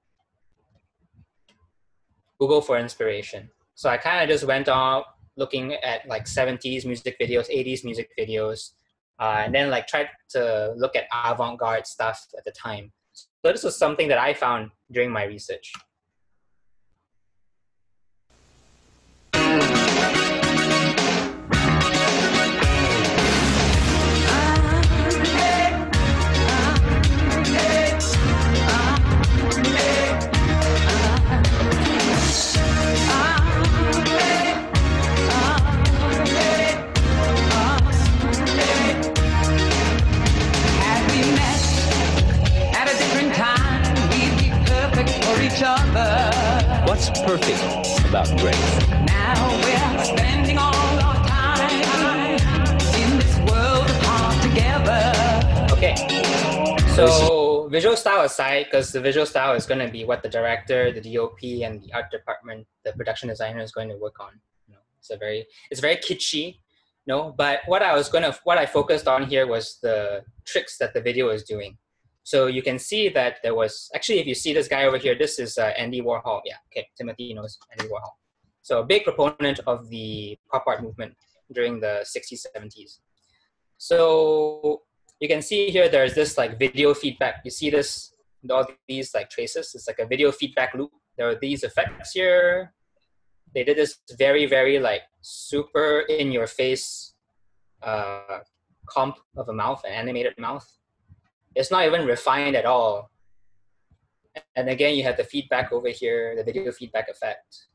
Google for inspiration. So I kind of just went on looking at like 70s music videos, 80s music videos, and then like tried to look at avant-garde stuff at the time. So this was something that I found during my research. What's perfect about Grace? Now we're spending all our time in this world apart together. Okay, so visual style aside, because the visual style is going to be what the director, the DOP, and the art department, the production designer is going to work on. It's very kitschy, but what I focused on here was the tricks that the video is doing. So you can see that there was, actually, if you see this guy over here, this is Andy Warhol. Yeah, okay, Timothy knows Andy Warhol. So a big proponent of the pop art movement during the 60s, 70s. So you can see here, there's this like video feedback. You see this, all these like traces. It's like a video feedback loop. There are these effects here. They did this very, very like super in your face comp of a mouth, an animated mouth. It's not even refined at all. And again, you have the feedback over here, the video feedback effect.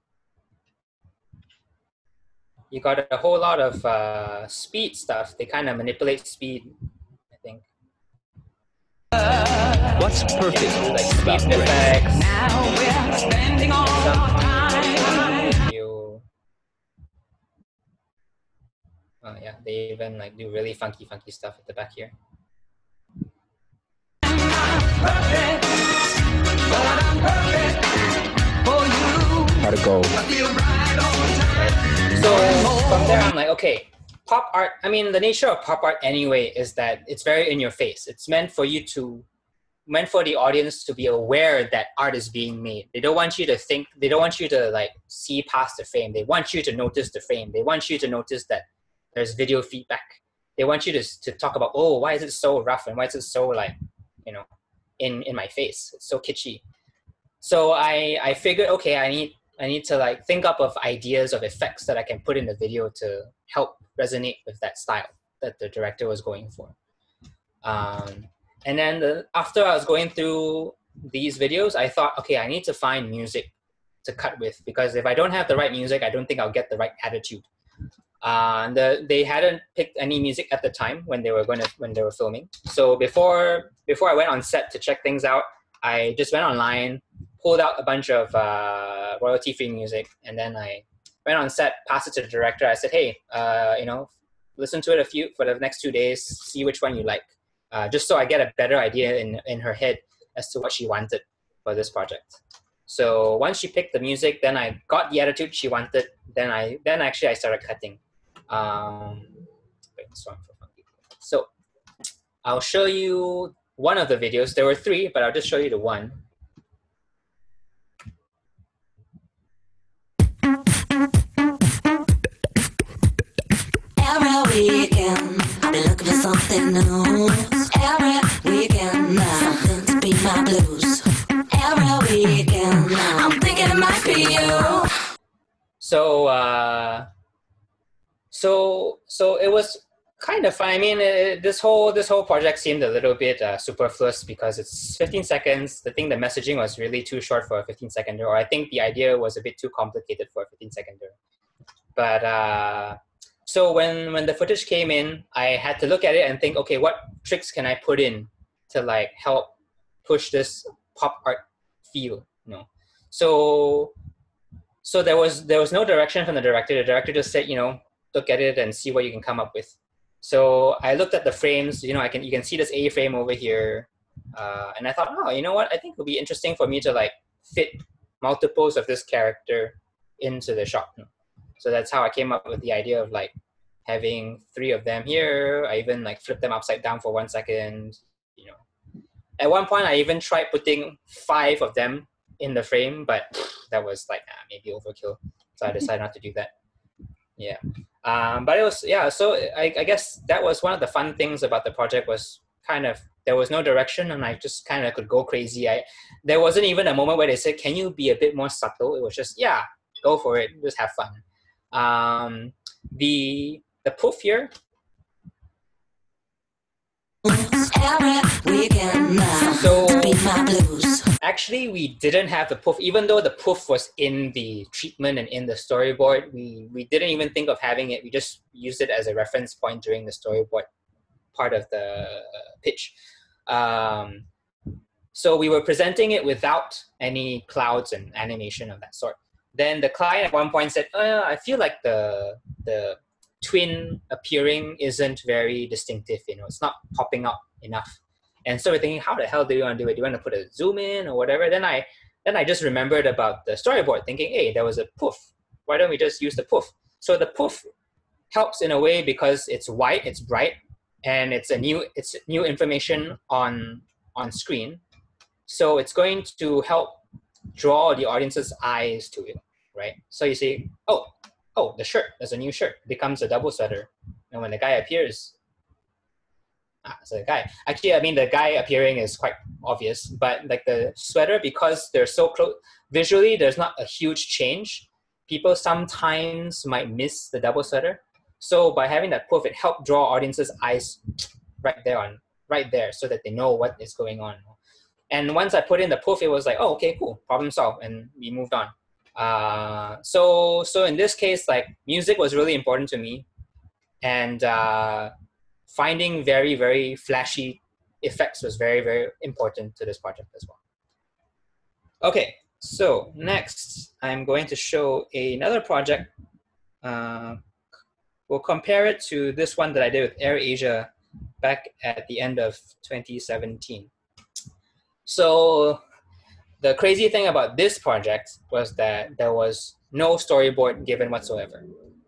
You got a whole lot of speed stuff. They kind of manipulate speed, I think. What's perfect like speed effects. Now we're spending all our time. Yeah, they even like do really funky stuff at the back here. Perfect, but I'm perfect for you. How to go. I feel right on time. So from there, I'm like, okay, pop art. I mean, the nature of pop art anyway is that it's very in your face. It's meant for the audience to be aware that art is being made. They don't want you to think. They don't want you to like see past the frame. They want you to notice the frame. They want you to notice that there's video feedback. They want you to talk about, oh, why is it so rough and why is it so like, in my face? It's so kitschy. So I figured, okay, I need to like think up of ideas of effects that I can put in the video to help resonate with that style that the director was going for. And then after I was going through these videos, I thought, okay, I need to find music to cut with, because if I don't have the right music, I don't think I'll get the right attitude. They hadn't picked any music at the time when they were filming. So before I went on set to check things out, I just went online, pulled out a bunch of royalty-free music, and then I went on set, passed it to the director. I said, hey, listen to it for the next 2 days, see which one you like. just so I get a better idea in her head as to what she wanted for this project. So once she picked the music, then I got the attitude she wanted. Then actually I started cutting. So I'll show you one of the videos. There were 3, but I'll just show you the one. Every weekend, I've been looking for something new. Every weekend, something to beat my blues. Every weekend, I'm thinking it might be you. So it was kind of fun. I mean, this whole project seemed a little bit superfluous because it's 15 seconds. I think the messaging was really too short for a 15-seconder, or I think the idea was a bit too complicated for a 15-seconder. But so when the footage came in, I had to look at it and think, okay, what tricks can I put in to like help push this pop art feel, you know? So there was no direction from the director. The director just said, you know, look at it and see what you can come up with. So I looked at the frames. You know, you can see this A frame over here, and I thought, oh, you know what? I think it would be interesting for me to like fit multiples of this character into the shot. So that's how I came up with the idea of like having 3 of them here. I even like flipped them upside down for 1 second. You know, at one point I even tried putting 5 of them in the frame, but that was like maybe overkill. So I decided not to do that. Yeah. But it was, yeah, so I guess that was one of the fun things about the project was kind of, there was no direction and I just kind of could go crazy. There wasn't even a moment where they said, can you be a bit more subtle? It was just, yeah, go for it, just have fun. The poof here. So actually we didn't have the poof, even though the poof was in the treatment and in the storyboard. We didn't even think of having it. We just used it as a reference point during the storyboard part of the pitch. So we were presenting it without any clouds and animation of that sort. Then the client at one point said, I feel like the twin appearing isn't very distinctive, you know, it's not popping up enough. And so we're thinking, how the hell do you want to do it? Do you want to put a zoom in or whatever? Then I just remembered about the storyboard, thinking, hey, there was a poof. Why don't we just use the poof? So the poof helps in a way because it's white, it's bright, and it's new information on screen. So it's going to help draw the audience's eyes to it, right? So you see, oh, the shirt, there's a new shirt, it becomes a double sweater. And when the guy appears, so the guy, actually, I mean, the guy appearing is quite obvious, but like the sweater, because they're so close, visually, there's not a huge change. People sometimes might miss the double sweater. So by having that poof, it helped draw audiences' eyes right there so that they know what is going on. And once I put in the poof, it was like, oh, okay, cool, problem solved, and we moved on. So in this case, like music was really important to me, and finding very, very flashy effects was very, very important to this project as well. Okay, so next I'm going to show another project. We'll compare it to this one that I did with AirAsia back at the end of 2017. So the crazy thing about this project was that there was no storyboard given whatsoever.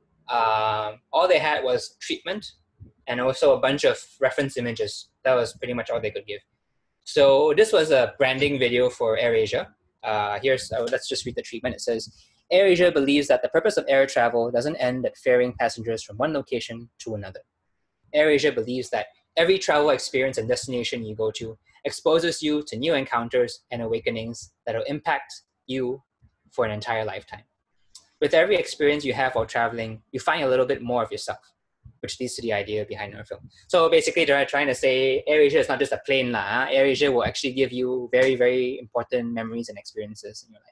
All they had was treatment and also a bunch of reference images. That was pretty much all they could give. So this was a branding video for AirAsia. Let's just read the treatment. It says, AirAsia believes that the purpose of air travel doesn't end at ferrying passengers from one location to another. AirAsia believes that every travel experience and destination you go to exposes you to new encounters and awakenings that will impact you for an entire lifetime. With every experience you have while traveling, you find a little bit more of yourself, which leads to the idea behind our film. So basically, they're trying to say AirAsia is not just a plane. AirAsia will actually give you very, very important memories and experiences in your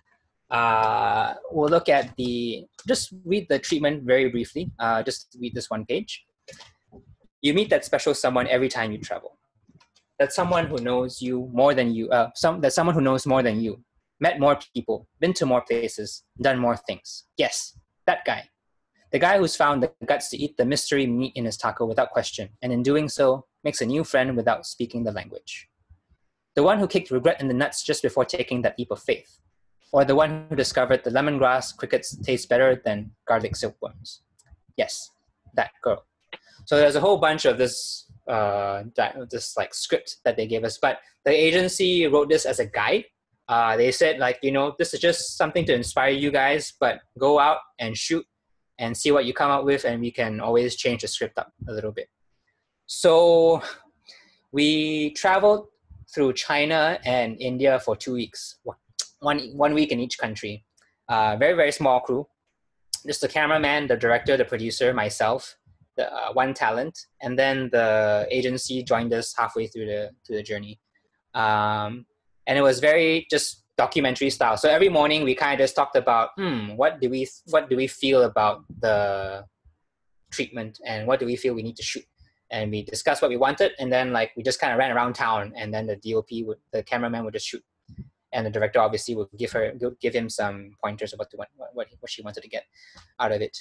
life. We'll look at just read the treatment very briefly. Just read this one page. You meet that special someone every time you travel. That's someone who knows you more than you. That's someone who knows more than you. Met more people, been to more places, done more things. Yes, that guy. The guy who's found the guts to eat the mystery meat in his taco without question, and in doing so, makes a new friend without speaking the language. The one who kicked regret in the nuts just before taking that leap of faith. Or the one who discovered the lemongrass crickets taste better than garlic silkworms. Yes, that girl. So there's a whole bunch of this like script that they gave us, but the agency wrote this as a guide. They said like, this is just something to inspire you guys, but go out and shoot and see what you come up with, and we can always change the script up a little bit. So we traveled through China and India for 2 weeks, one week in each country. Very, very small crew. Just the cameraman, the director, the producer, myself, the one talent, and then the agency joined us halfway through the journey. And it was very just documentary style. So every morning we kind of just talked about, what do we feel about the treatment, and what do we feel we need to shoot? And we discussed what we wanted, and then like we just kind of ran around town, and then the cameraman would just shoot, and the director obviously would give him some pointers about what she wanted to get out of it.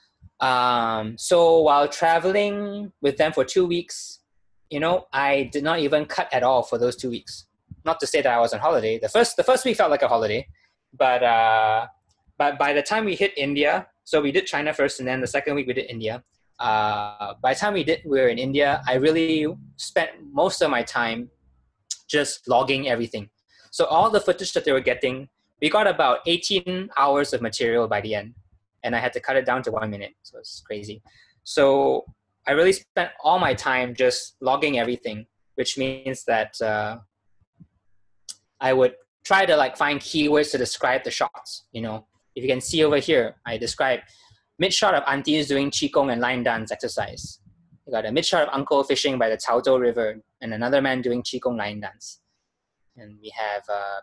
So while traveling with them for 2 weeks, I did not even cut at all for those 2 weeks. Not to say that I was on holiday. The first week felt like a holiday, but by the time we hit India, so we did China first, and then the second week we did India. By the time we were in India, I really spent most of my time just logging everything. So all the footage that they were getting, we got about 18 hours of material by the end, and I had to cut it down to 1 minute. So it's crazy. So I really spent all my time just logging everything, which means that I would try to like find keywords to describe the shots. If you can see over here, I describe mid shot of aunties doing qigong and line dance exercise. You got a mid shot of uncle fishing by the Chaozhou River and another man doing qigong line dance. And we have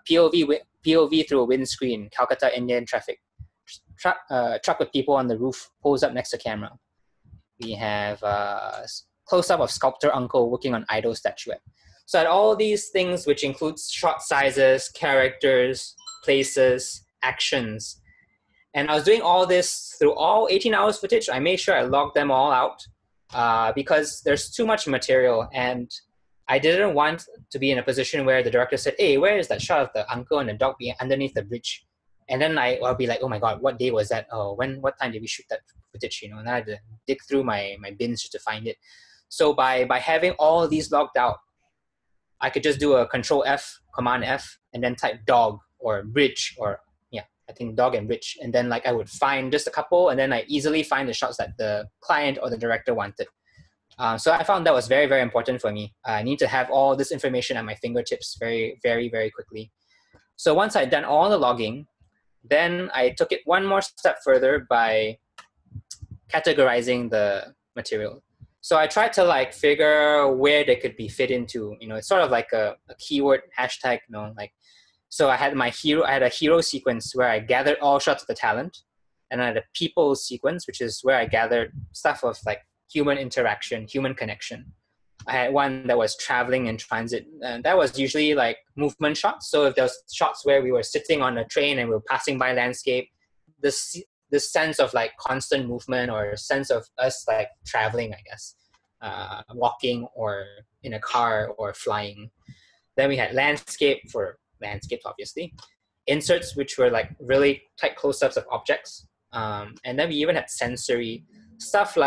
POV through a windscreen, Calcutta Indian traffic. Truck with people on the roof pulls up next to camera. We have close-up of sculptor uncle working on idol statuette. So at all these things, which includes shot sizes, characters, places, actions. And I was doing all this through all 18 hours footage. I made sure I logged them all out because there's too much material, and I didn't want to be in a position where the director said, hey, where is that shot of the uncle and the dog being underneath the bridge? And then I'll be like, oh my God, what day was that? Oh, what time did we shoot that footage? And I had to dig through my bins just to find it. So by having all these logged out, I could just do a Control F, Command F, and then type dog or bridge, or I think dog and bridge. And then I would find just a couple, and then I easily find the shots that the client or the director wanted. So I found that was very, very important for me. I need to have all this information at my fingertips very, very, very quickly. So once I'd done all the logging, then I took it one more step further by categorizing the material. So I tried to figure where they could be fit into, it's sort of like a keyword hashtag, so I had a hero sequence where I gathered all shots of the talent, and I had a people sequence, which is where I gathered stuff of human interaction, human connection. I had one that was traveling in transit, and that was usually movement shots. So if there's shots where we were sitting on a train and we were passing by landscape, this sense of constant movement, or a sense of us traveling, I guess, walking or in a car or flying. Then we had landscape for landscapes, obviously. Inserts, which were really tight close-ups of objects. And then we even had sensory stuff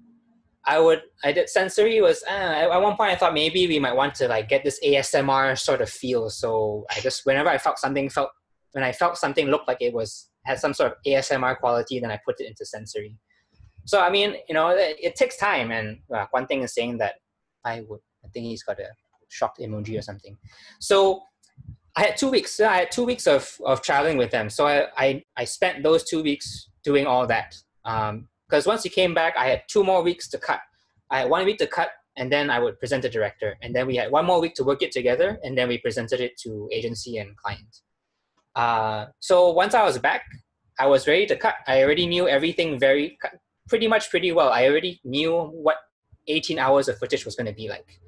I did sensory was, at one point I thought maybe we might want to get this ASMR sort of feel. So I just, whenever I felt something looked like it had some sort of ASMR quality, then I put it into sensory. So, I mean, it takes time. And one thing is saying that I think he's got a shocked emoji or something. So I had 2 weeks. I had 2 weeks of traveling with them. So I spent those 2 weeks doing all that. Because once he came back, I had 2 more weeks to cut. I had 1 week to cut, and then I would present the director. And then we had 1 more week to work it together, and then we presented it to agency and client. So once I was back, I was ready to cut. I already knew everything pretty well. I already knew what 18 hours of footage was going to be like.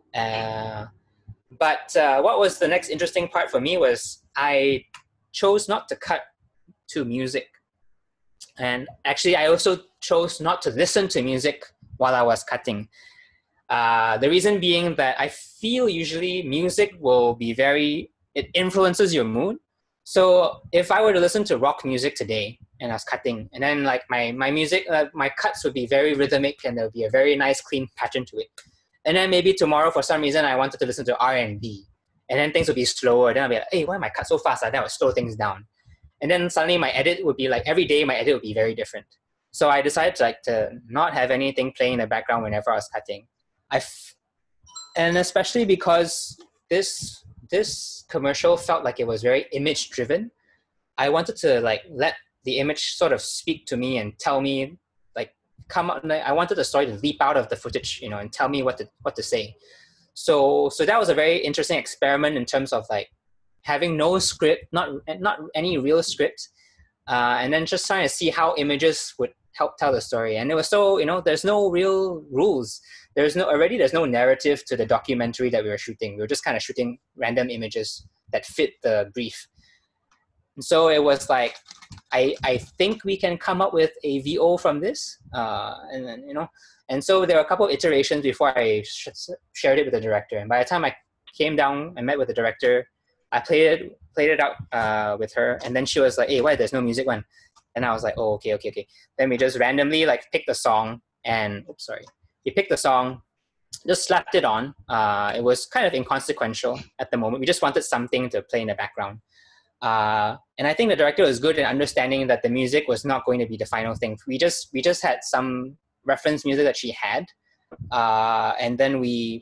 But what was the next interesting part for me was I chose not to cut to music. And actually, I also chose not to listen to music while I was cutting. The reason being that I feel usually music will be it influences your mood. So if I were to listen to rock music today and I was cutting, and then like my music, my cuts would be very rhythmic and there'll be a very nice clean pattern to it. And then maybe tomorrow for some reason I wanted to listen to R&B, and then things would be slower. Then I'll be like, hey, why am I cut so fast? Then I would slow things down. And then suddenly my edit would be like, every day my edit would be very different. So I decided to not have anything playing in the background whenever I was cutting. And especially because this commercial felt like it was very image driven. I wanted to like let the image sort of speak to me and tell me, like, come out. I wanted the story to leap out of the footage, you know, and tell me what to say. So that was a very interesting experiment in terms of like having no script, not any real script, and then just trying to see how images would help tell the story. And it was so, you know, there's no real rules. There's no narrative to the documentary that we were shooting. We were just kind of shooting random images that fit the brief. And so it was like, I think we can come up with a VO from this. And then, you know, and so there were a couple of iterations before I shared it with the director. And by the time I came down and met with the director, I played it out with her. And then she was like, hey, why there's no music one? And I was like, oh, okay. Then we just randomly like picked the song and, we picked the song, just slapped it on. It was kind of inconsequential at the moment. We just wanted something to play in the background. And I think the director was good in understanding that the music was not going to be the final thing. We just had some reference music that she had. And then we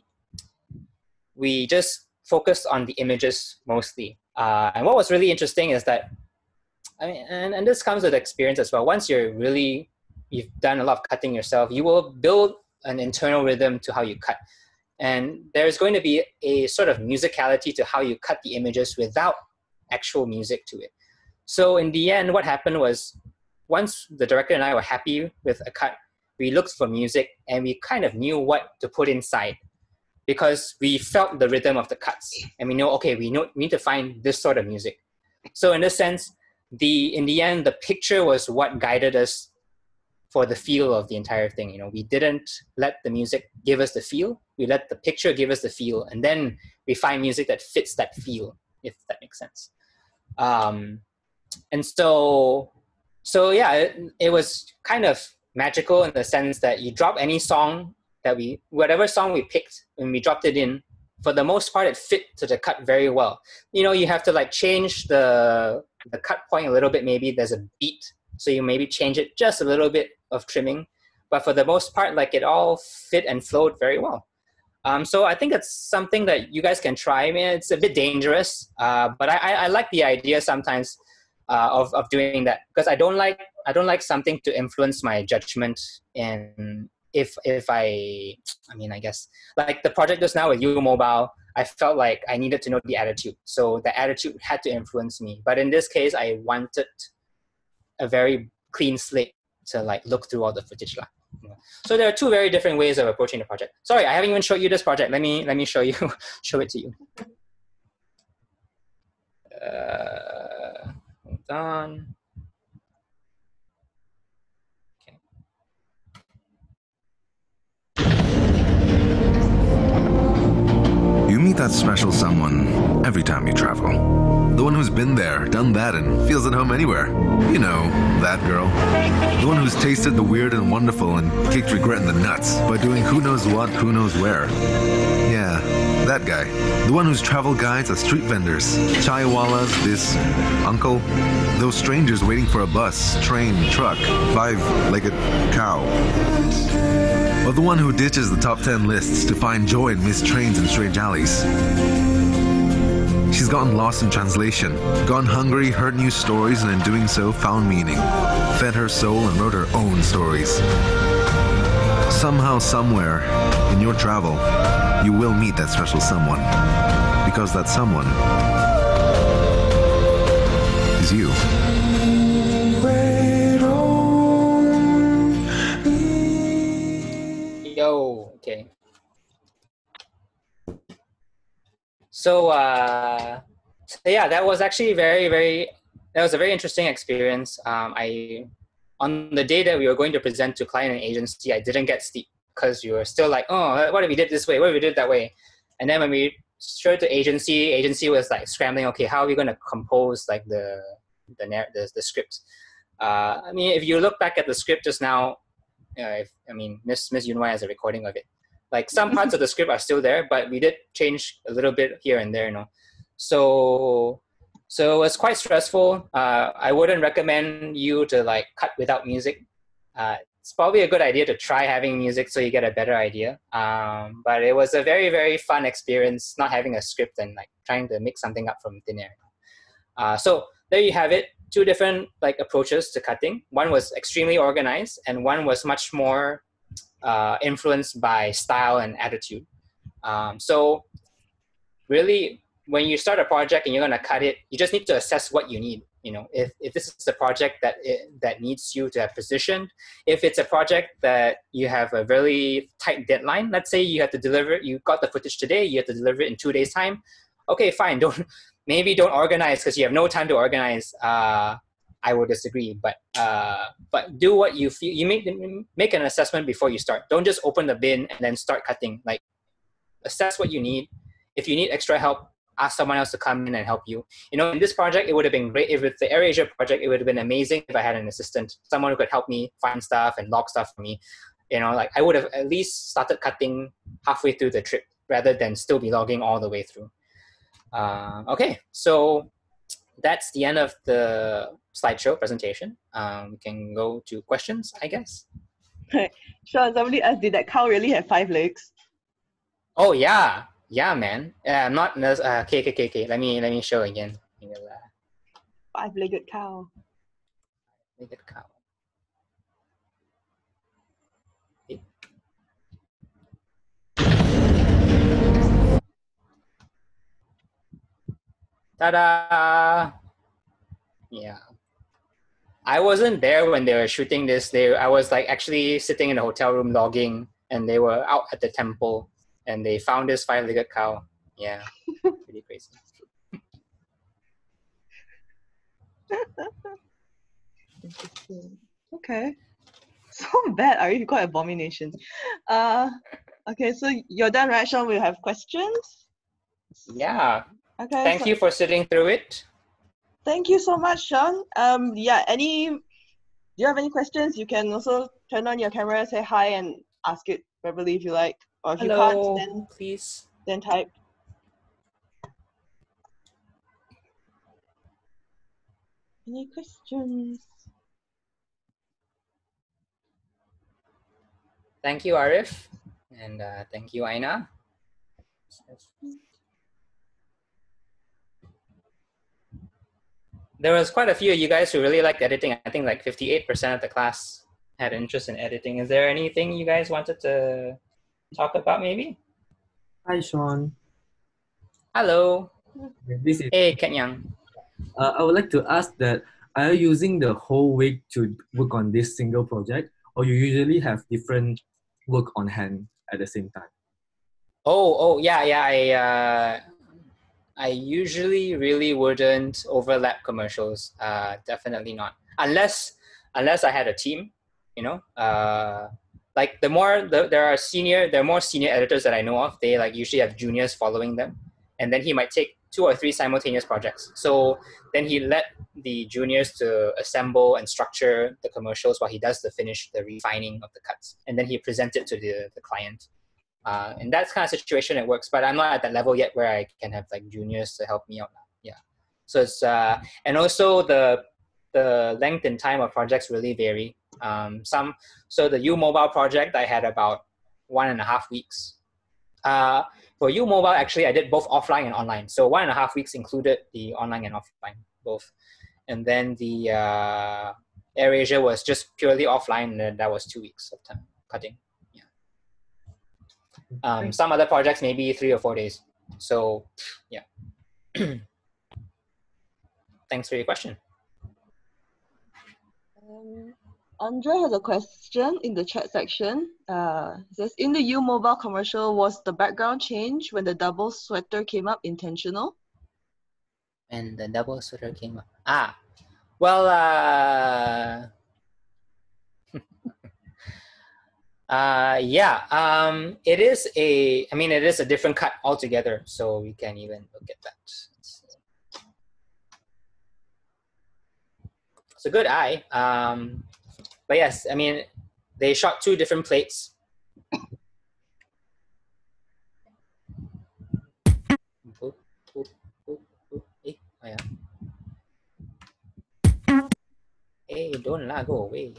just focused on the images mostly. And what was really interesting is that, I mean, and this comes with experience as well. Once you've done a lot of cutting yourself, you will build an internal rhythm to how you cut. And there's going to be a sort of musicality to how you cut the images without actual music to it. So in the end, what happened was, once the director and I were happy with a cut, we looked for music and we kind of knew what to put inside because we felt the rhythm of the cuts. And we know, okay, we need to find this sort of music. So in this sense, in the end, the picture was what guided us for the feel of the entire thing. You know, we didn't let the music give us the feel. We let the picture give us the feel, and then we find music that fits that feel, if that makes sense. And so yeah, it was kind of magical in the sense that you drop any song whatever song we picked, when we dropped it in, for the most part, it fit to the cut very well. You know, you have to like change the cut point a little bit. Maybe there's a beat, so you maybe change it just a little bit of trimming. But for the most part, like, it all fit and flowed very well. So I think it's something that you guys can try. I mean, it's a bit dangerous, but I like the idea sometimes of doing that, because I don't like something to influence my judgment. And if I guess like the project just now with uMobile, I felt like I needed to know the attitude. So the attitude had to influence me. But in this case, I wanted a very clean slate to like look through all the footage. So there are two very different ways of approaching the project. Sorry, I haven't even showed you this project. Let me show you, show it to you. Hold on. Okay. You meet that special someone every time you travel. The one who's been there, done that, and feels at home anywhere. You know, that girl. The one who's tasted the weird and wonderful and kicked regret in the nuts by doing who knows what, who knows where. Yeah, that guy. The one whose travel guides are street vendors, chaiwalas, this uncle, those strangers waiting for a bus, train, truck, five-legged cow. Or the one who ditches the top 10 lists to find joy in missed trains and strange alleys. She's gotten lost in translation, gone hungry, heard new stories, and in doing so found meaning, fed her soul and wrote her own stories. Somehow, somewhere, in your travel, you will meet that special someone, because that someone is you. Okay. So yeah, that was actually that was a very interesting experience. I on the day that we were going to present to client and agency, I didn't get sleep because you were still like, oh, what if we did this way? What if we did that way? And then when we showed to agency was like scrambling. Okay, how are we going to compose like the script? I mean, if you look back at the script just now, Miss Yunwai has a recording of it. Like some parts of the script are still there, but we did change a little bit here and there, So it was quite stressful. I wouldn't recommend you to like cut without music. It's probably a good idea to try having music so you get a better idea. But it was a very, very fun experience not having a script and like trying to make something up from thin air. So there you have it. 2 different like approaches to cutting. One was extremely organized and one was much more influenced by style and attitude. So really, when you start a project and you're going to cut it, you just need to assess what you need. If this is a project that needs you to have precision, if it's a project that you have a really tight deadline, let's say you have to deliver, you got the footage today, you have to deliver it in 2 days time. Okay, fine. Don't organize because you have no time to organize. I would disagree, but do what you feel. You make an assessment before you start. Don't just open the bin and then start cutting. Like, assess what you need. If you need extra help, ask someone else to come in and help you. In this project, it would have been great. If it's the AirAsia project, it would have been amazing if I had an assistant, someone who could help me find stuff and log stuff for me. Like I would have at least started cutting halfway through the trip rather than still be logging all the way through. Okay, so that's the end of the slideshow presentation. We can go to questions, I guess. Sean, somebody asked, did that cow really have 5 legs? Oh yeah, man. I'm not. Okay. Let me show again. 5-legged cow. 5-legged cow. Ta-da! Yeah. I wasn't there when they were shooting this. I was like actually sitting in a hotel room logging, and they were out at the temple and they found this 5-legged cow. Yeah, pretty crazy. Okay. So bad, Arif, you got abomination. Okay, so you're done, right, Sean? We have questions? Yeah. Okay. Thank you for sitting through it. Thank you so much, Sean. Do you have any questions? You can also turn on your camera, say hi, and ask it verbally if you like. Or if Hello, you can't, then please. Then type. Any questions? Thank you, Arif. And thank you, Aina. There was quite a few of you guys who really liked editing. I think like 58% of the class had interest in editing. Is there anything you guys wanted to talk about maybe? Hi, Sean. Hello. This is Hey, Kenyang. I would like to ask that, are you using the whole week to work on this single project, or you usually have different work on hand at the same time? Yeah. I usually really wouldn't overlap commercials. Definitely not. Unless I had a team, like there are more senior editors that I know of. They like usually have juniors following them, and then he might take 2 or 3 simultaneous projects. So then he let the juniors to assemble and structure the commercials while he does the refining of the cuts, and then he presents it to the client. And that's kind of situation it works, but I'm not at that level yet where I can have like juniors to help me out. Yeah. So it's and also the length and time of projects really vary. So the uMobile project I had about 1.5 weeks. For uMobile, actually, I did both offline and online. So 1.5 weeks included the online and offline both. And then the AirAsia was just purely offline, and then that was 2 weeks of time cutting. Some other projects maybe 3 or 4 days. So yeah. Thanks for your question. Andre has a question in the chat section. It says, in the uMobile commercial, was the background change when the double sweater came up intentional? And the double sweater came up. Well, It is a different cut altogether, so we can even look at that. It's a good eye. But yes, I mean, they shot 2 different plates. Hey, don't go away.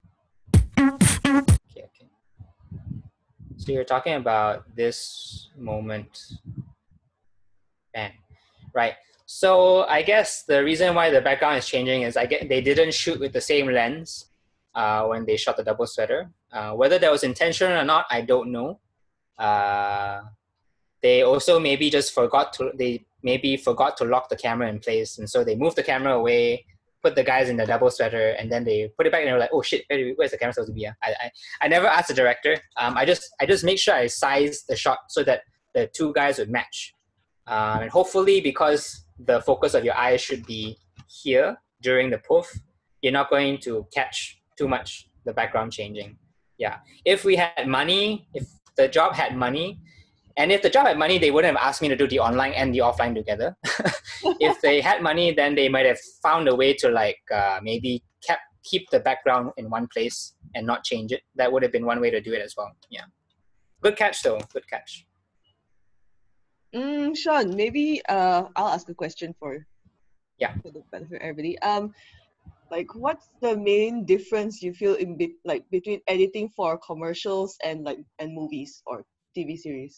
Okay. So you're talking about this moment. Bang. Right. So I guess the reason why the background is changing is they didn't shoot with the same lens when they shot the double sweater. Whether that was intentional or not, I don't know. They also maybe forgot to lock the camera in place, and so they moved the camera away, put the guys in the double sweater, and then they put it back and they were like, oh shit, where's the camera supposed to be? I never asked the director. I just make sure I size the shot so that the 2 guys would match. And hopefully, because the focus of your eye should be here during the poof, you're not going to catch too much the background changing. Yeah. If we had money, if the job had money, and if the job had money, they wouldn't have asked me to do the online and the offline together. If they had money, then they might have found a way to maybe keep the background in one place and not change it. That would have been one way to do it as well. Yeah. Good catch though. Good catch. Sean, maybe I'll ask a question for the benefit of everybody. What's the main difference you feel between editing for commercials and movies or TV series?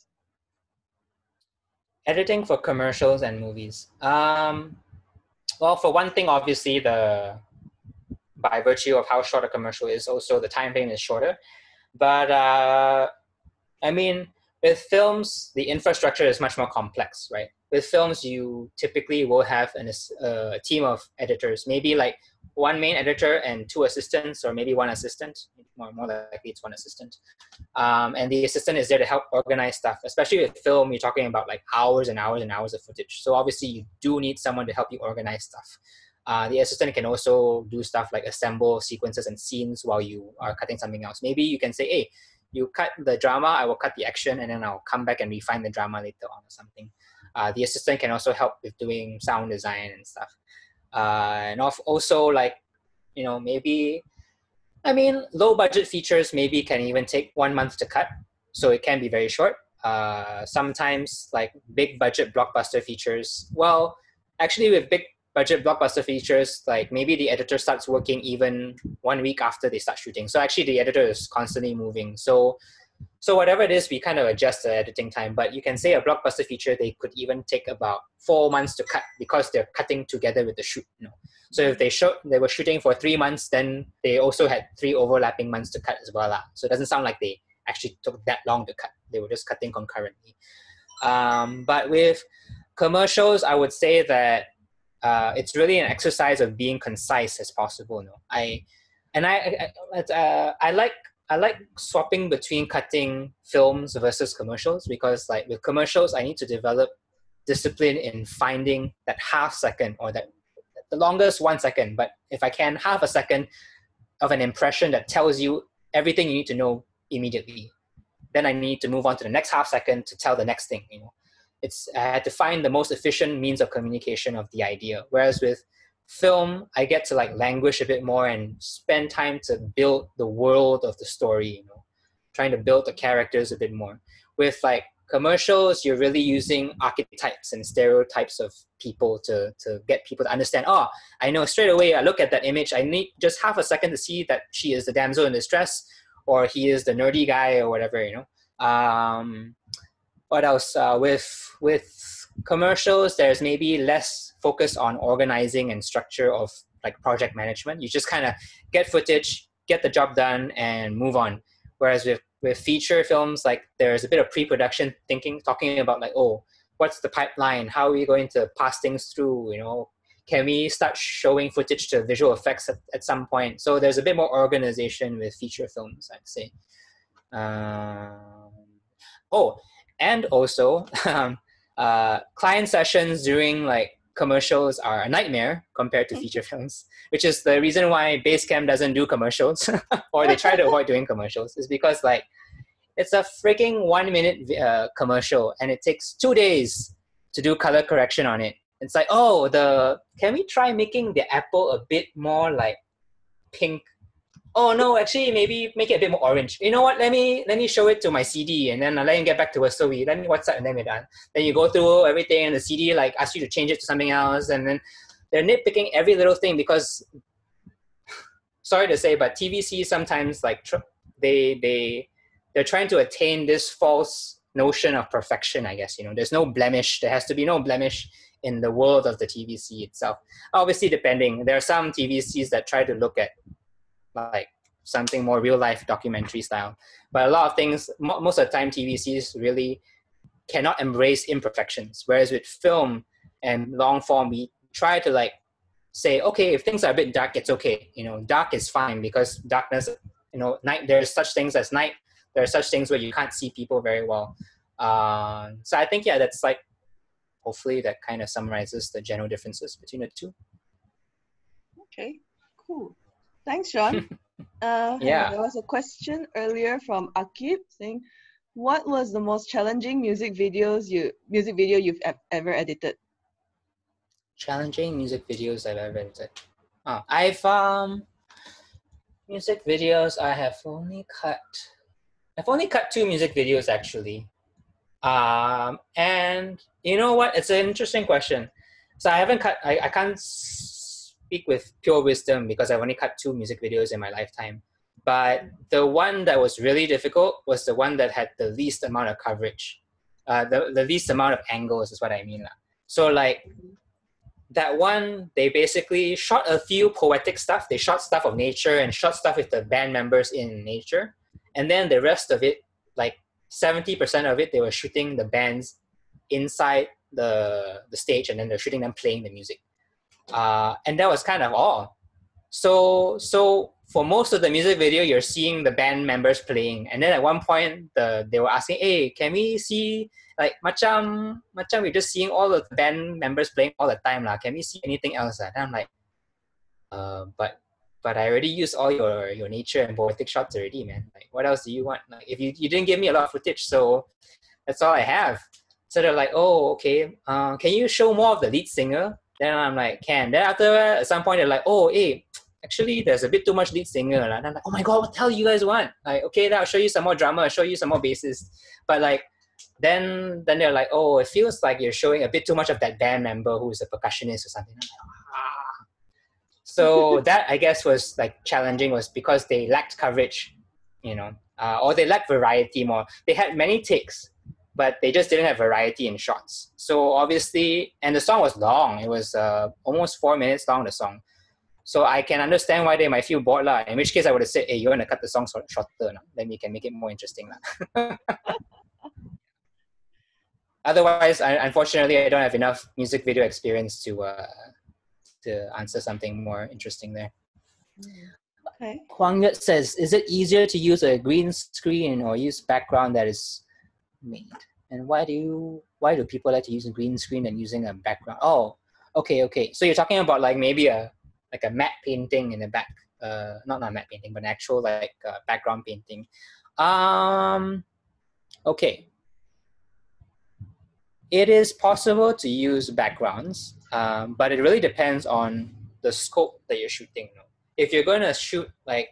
Editing for commercials and movies. Well, for one thing, obviously, by virtue of how short a commercial is, also the time frame is shorter. But I mean, with films, the infrastructure is much more complex, right? With films, you typically will have a team of editors, maybe 1 main editor and 2 assistants, or maybe 1 assistant. More likely it's 1 assistant. And the assistant is there to help organize stuff. Especially with film, you're talking about hours and hours and hours of footage. So obviously you do need someone to help you organize stuff. The assistant can also do stuff like assemble sequences and scenes while you are cutting something else. Maybe you can say, hey, you cut the drama, I will cut the action, and then I'll come back and refine the drama later on or something. The assistant can also help with doing sound design and stuff. And also maybe, low budget features maybe can even take 1 month to cut. So it can be very short. Sometimes big budget blockbuster features, well, actually with big budget blockbuster features, maybe the editor starts working even 1 week after they start shooting. So actually the editor is constantly moving. So whatever it is, we kind of adjust the editing time. But you can say a blockbuster feature, they could even take about 4 months to cut because they're cutting together with the shoot. So if they were shooting for 3 months, then they also had 3 overlapping months to cut as well. So it doesn't sound like they actually took that long to cut. They were just cutting concurrently. But with commercials, I would say that it's really an exercise of being concise as possible. I like swapping between cutting films versus commercials, because with commercials, I need to develop discipline in finding that half second, or that the longest 1 second, but if I can, half a second of an impression that tells you everything you need to know immediately. Then I need to move on to the next half second to tell the next thing. I had to find the most efficient means of communication of the idea. Whereas with film, I get to languish a bit more and spend time to build the world of the story, trying to build the characters a bit more. With commercials, you're really using archetypes and stereotypes of people to get people to understand, oh, I know straight away, I look at that image, I need just half a second to see that she is the damsel in distress, or he is the nerdy guy, or whatever, What else? With commercials, there's maybe less focus on organizing and structure of project management. You just kind of get footage, get the job done, and move on. Whereas with feature films, there's a bit of pre-production thinking, talking about what's the pipeline? How are we going to pass things through? Can we start showing footage to visual effects at some point? So there's a bit more organization with feature films, I'd say. And also client sessions during commercials are a nightmare compared to feature films, which is the reason why Basecamp doesn't do commercials or they try to avoid doing commercials, is because like it's a freaking 1 minute commercial and it takes 2 days to do color correction on it. It's like, oh, can we try making the apple a bit more like pink? Oh no, actually maybe make it a bit more orange. You know what? Let me show it to my CD and then I'll let him get back to us. So let me WhatsApp and then we're done. Then you go through everything and the CD like asks you to change it to something else, and then they're nitpicking every little thing because, sorry to say, but TVC sometimes like they're trying to attain this false notion of perfection, I guess. There's no blemish. There has to be no blemish in the world of the TVC itself. Obviously, depending. There are some TVCs that try to look at like something more real life documentary style. But a lot of things, most of the time TVCs really cannot embrace imperfections. Whereas with film and long form, we try to like say, okay, if things are a bit dark, it's okay. Dark is fine because darkness, night, there's such things as night. There are such things where you can't see people very well. So I think, yeah, that's like, hopefully that kind of summarizes the general differences between the two. Okay, cool. Thanks, Sean. Yeah. There was a question earlier from Akib saying, what was the most challenging music video you've ever edited? Challenging music videos I've ever edited. Music videos I have only cut. I've only cut 2 music videos actually. And you know what? It's an interesting question. So I haven't cut, I can't speak with pure wisdom because I've only cut 2 music videos in my lifetime. But the one that was really difficult was the one that had the least amount of coverage. The least amount of angles is what I mean. So like that one, they basically shot a few poetic stuff. They shot stuff of nature and shot stuff with the band members in nature. And then the rest of it, like 70% of it, they were shooting the bands inside the stage, and then they're shooting them playing the music. And that was kind of all. So for most of the music video, you're seeing the band members playing. And then at one point, they were asking, hey, can we see, like, macam we're just seeing all of the band members playing all the time. Can we see anything else? And I'm like, but I already used all your nature and poetic shots already, man. Like, what else do you want? Like, if you didn't give me a lot of footage, so that's all I have. So they're like, oh, okay. Can you show more of the lead singer? Then I'm like, can. Then after at some point they're like, oh, hey, actually there's a bit too much lead singer. And I'm like, oh my god, what the hell you guys want? Like, okay, then I'll show you some more drama, I'll show you some more bassist. But like, then they're like, oh, it feels like you're showing a bit too much of that band member who's a percussionist or something. I'm like, So that, I guess, was like challenging, was because they lacked coverage, or they lacked variety more. They had many takes, but they just didn't have variety in shots. So obviously, and the song was long. It was almost 4 minutes long, the song. So I can understand why they might feel bored. In which case I would have said, hey, you're going to cut the song shorter. Then we can make it more interesting. Otherwise, unfortunately, I don't have enough music video experience to answer something more interesting there. Okay. Huang Yut says, is it easier to use a green screen or use background that is made? And why do people like to use a green screen than using a background? Oh, okay. So you're talking about like maybe a matte painting in the back. Not matte painting, but an actual background painting. Okay. It is possible to use backgrounds, but it really depends on the scope that you're shooting. If you're going to shoot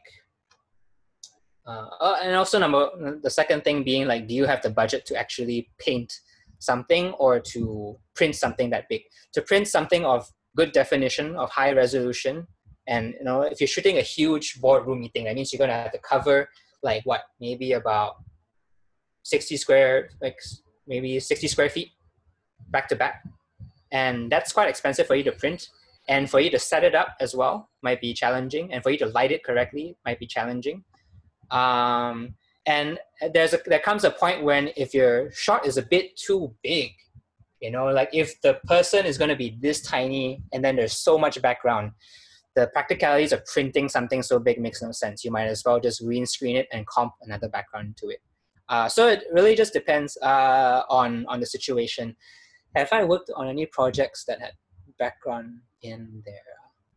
and also the second thing being like, do you have the budget to actually paint something or to print something that big? To print something of good definition, of high resolution, and if you're shooting a huge boardroom meeting, that means you're going to have to cover maybe about 60 square feet back to back, and that's quite expensive for you to print, and for you to set it up as well might be challenging, and for you to light it correctly might be challenging. And there comes a point when if your shot is a bit too big, if the person is going to be this tiny and then there's so much background, the practicalities of printing something so big makes no sense. You might as well just green screen it and comp another background to it. So it really just depends on the situation. Have I worked on any projects that had background in there?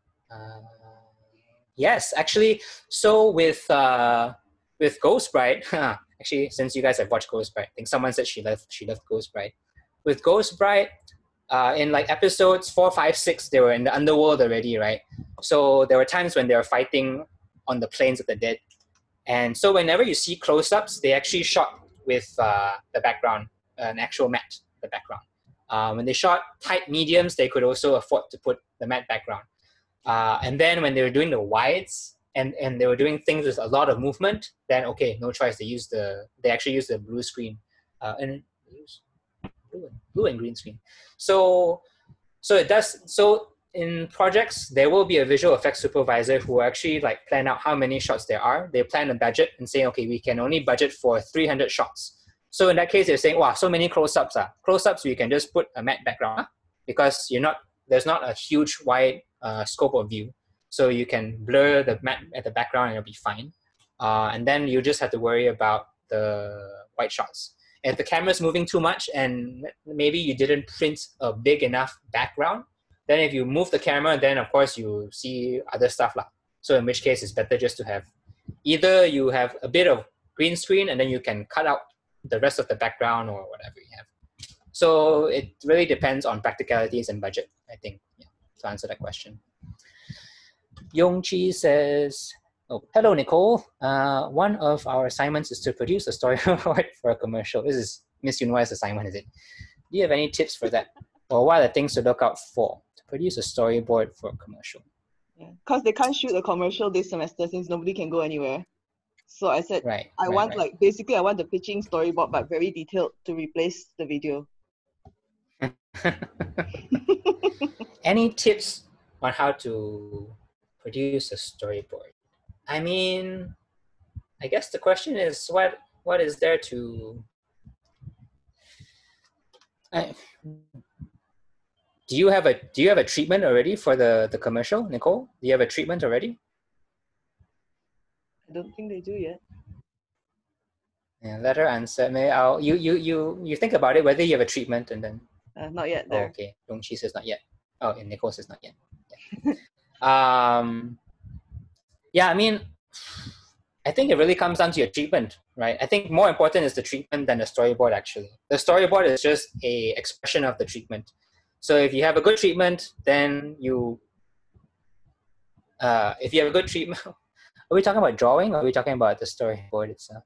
Yes, actually. So with Ghost Bride, actually, since you guys have watched Ghost Bride, I think someone said she loved Ghost Bride. With Ghost Bride, in like episodes 4, 5, 6, they were in the underworld already, right? So there were times when they were fighting on the plains of the dead, and so whenever you see close-ups, they actually shot with the background, an actual matte, the background. When they shot tight mediums, they could also afford to put the matte background. And then when they were doing the wides and they were doing things with a lot of movement, then okay, no choice. They actually use the blue screen, and blue and green screen. So it does. So in projects, there will be a visual effects supervisor who actually like plan out how many shots there are. They plan a budget and say, okay, we can only budget for 300 shots. So in that case, they're saying, wow, so many close-ups. Close-ups, we can just put a matte background because there's not a huge wide scope of view. So you can blur the matte at the background and it'll be fine. And then you just have to worry about the white shots. If the camera's moving too much and maybe you didn't print a big enough background, then if you move the camera, then of course you see other stuff. So in which case it's better just to have, either you have a bit of green screen and then you can cut out the rest of the background or whatever you have. So it really depends on practicalities and budget, I think, to answer that question. Yongchi says, oh, hello, Nicole. One of our assignments is to produce a storyboard for a commercial. This is Miss Yunwai's assignment, is it? Do you have any tips for that? Or what are the things to look out for to produce a storyboard for a commercial? Yeah, because they can't shoot a commercial this semester since nobody can go anywhere. So I said, I want the pitching storyboard, but very detailed to replace the video. Any tips on how to produce a storyboard? I mean, I guess the question is what is there to... Do you have a treatment already for the commercial, Nicole? Do you have a treatment already? I don't think they do yet. Yeah, let her answer. You think about it, whether you have a treatment and then... not yet there. Oh, okay, Dongqi says not yet. Oh, and Nicole says not yet. Yeah, I mean, I think it really comes down to your treatment, right? I think more important is the treatment than the storyboard, actually. The storyboard is just a expression of the treatment. So if you have a good treatment, then if you have a good treatment, are we talking about drawing or are we talking about the storyboard itself?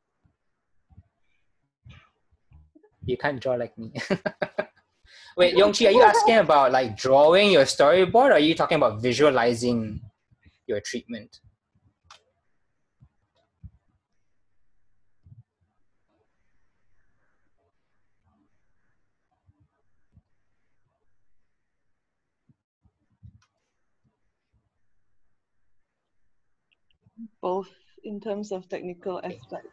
You can't draw like me. Wait, Yongchi, are you asking about like drawing your storyboard or are you talking about visualizing your treatment? Both in terms of technical aspects.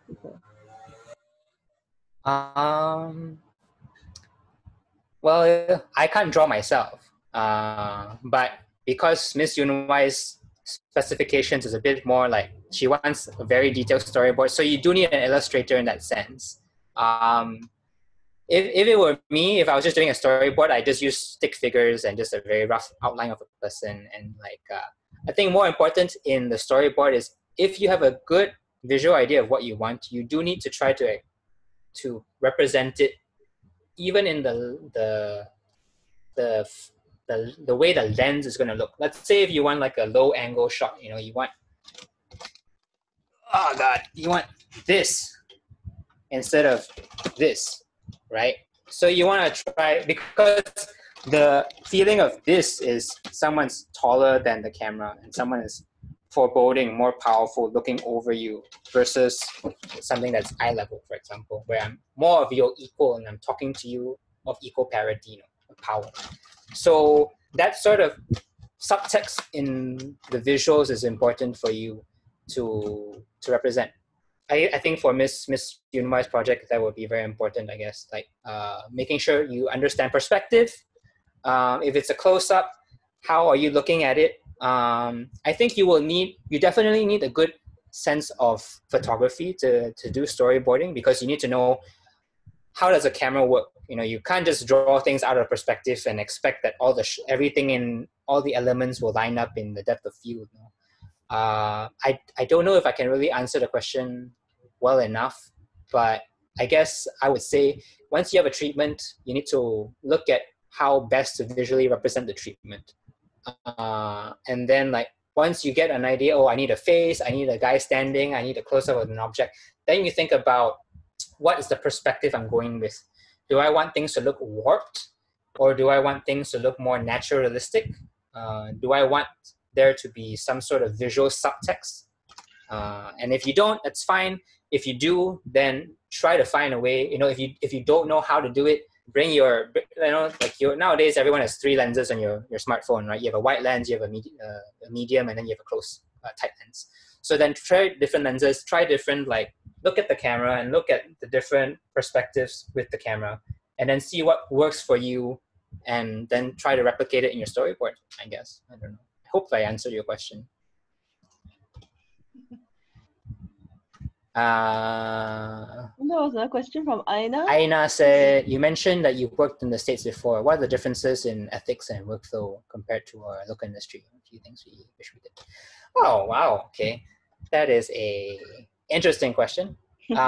Well, I can't draw myself, but because Miss Yunwai's specifications is a bit more like she wants a very detailed storyboard, so you do need an illustrator in that sense. If it were me, if I was just doing a storyboard, I just use stick figures and just a very rough outline of a person. And I think more important in the storyboard is if you have a good visual idea of what you want, you do need to try to represent it, even in the way the lens is going to look. Let's say if you want like a low angle shot, you want, oh God, you want this instead of this, right? So you want to try, because the feeling of this is someone's taller than the camera and someone is foreboding, more powerful, looking over you, versus something that's eye level, for example, where I'm more of your equal and I'm talking to you of equal parity, of power. So that sort of subtext in the visuals is important for you to represent. I think for Miss Yunwai's project, that would be very important, I guess, like making sure you understand perspective. If it's a close-up, how are you looking at it? I think you definitely need a good sense of photography to do storyboarding, because you need to know how does a camera work? You can't just draw things out of perspective and expect that everything in all the elements will line up in the depth of field. I don't know if I can really answer the question well enough, but I guess I would say once you have a treatment, you need to look at how best to visually represent the treatment. And then once you get an idea, I need a face, I need a guy standing, I need a close-up of an object, then you think about what is the perspective I'm going with. Do I want things to look warped, or do I want things to look more naturalistic? Do I want there to be some sort of visual subtext? And if you don't, that's fine. If you do, then try to find a way. If you don't know how to do it, bring your, nowadays everyone has 3 lenses on your smartphone, right? You have a wide lens, you have a medium, and then you have a close tight lens. So then try different lenses, try different, look at the camera and look at the different perspectives with the camera, and then see what works for you, and then try to replicate it in your storyboard, I guess. I don't know. I hope I answered your question. There was another question from Aina. Aina said, you mentioned that you've worked in the States before. What are the differences in ethics and workflow compared to our local industry? A few things we wish we did. Oh, wow. Okay. That is a interesting question.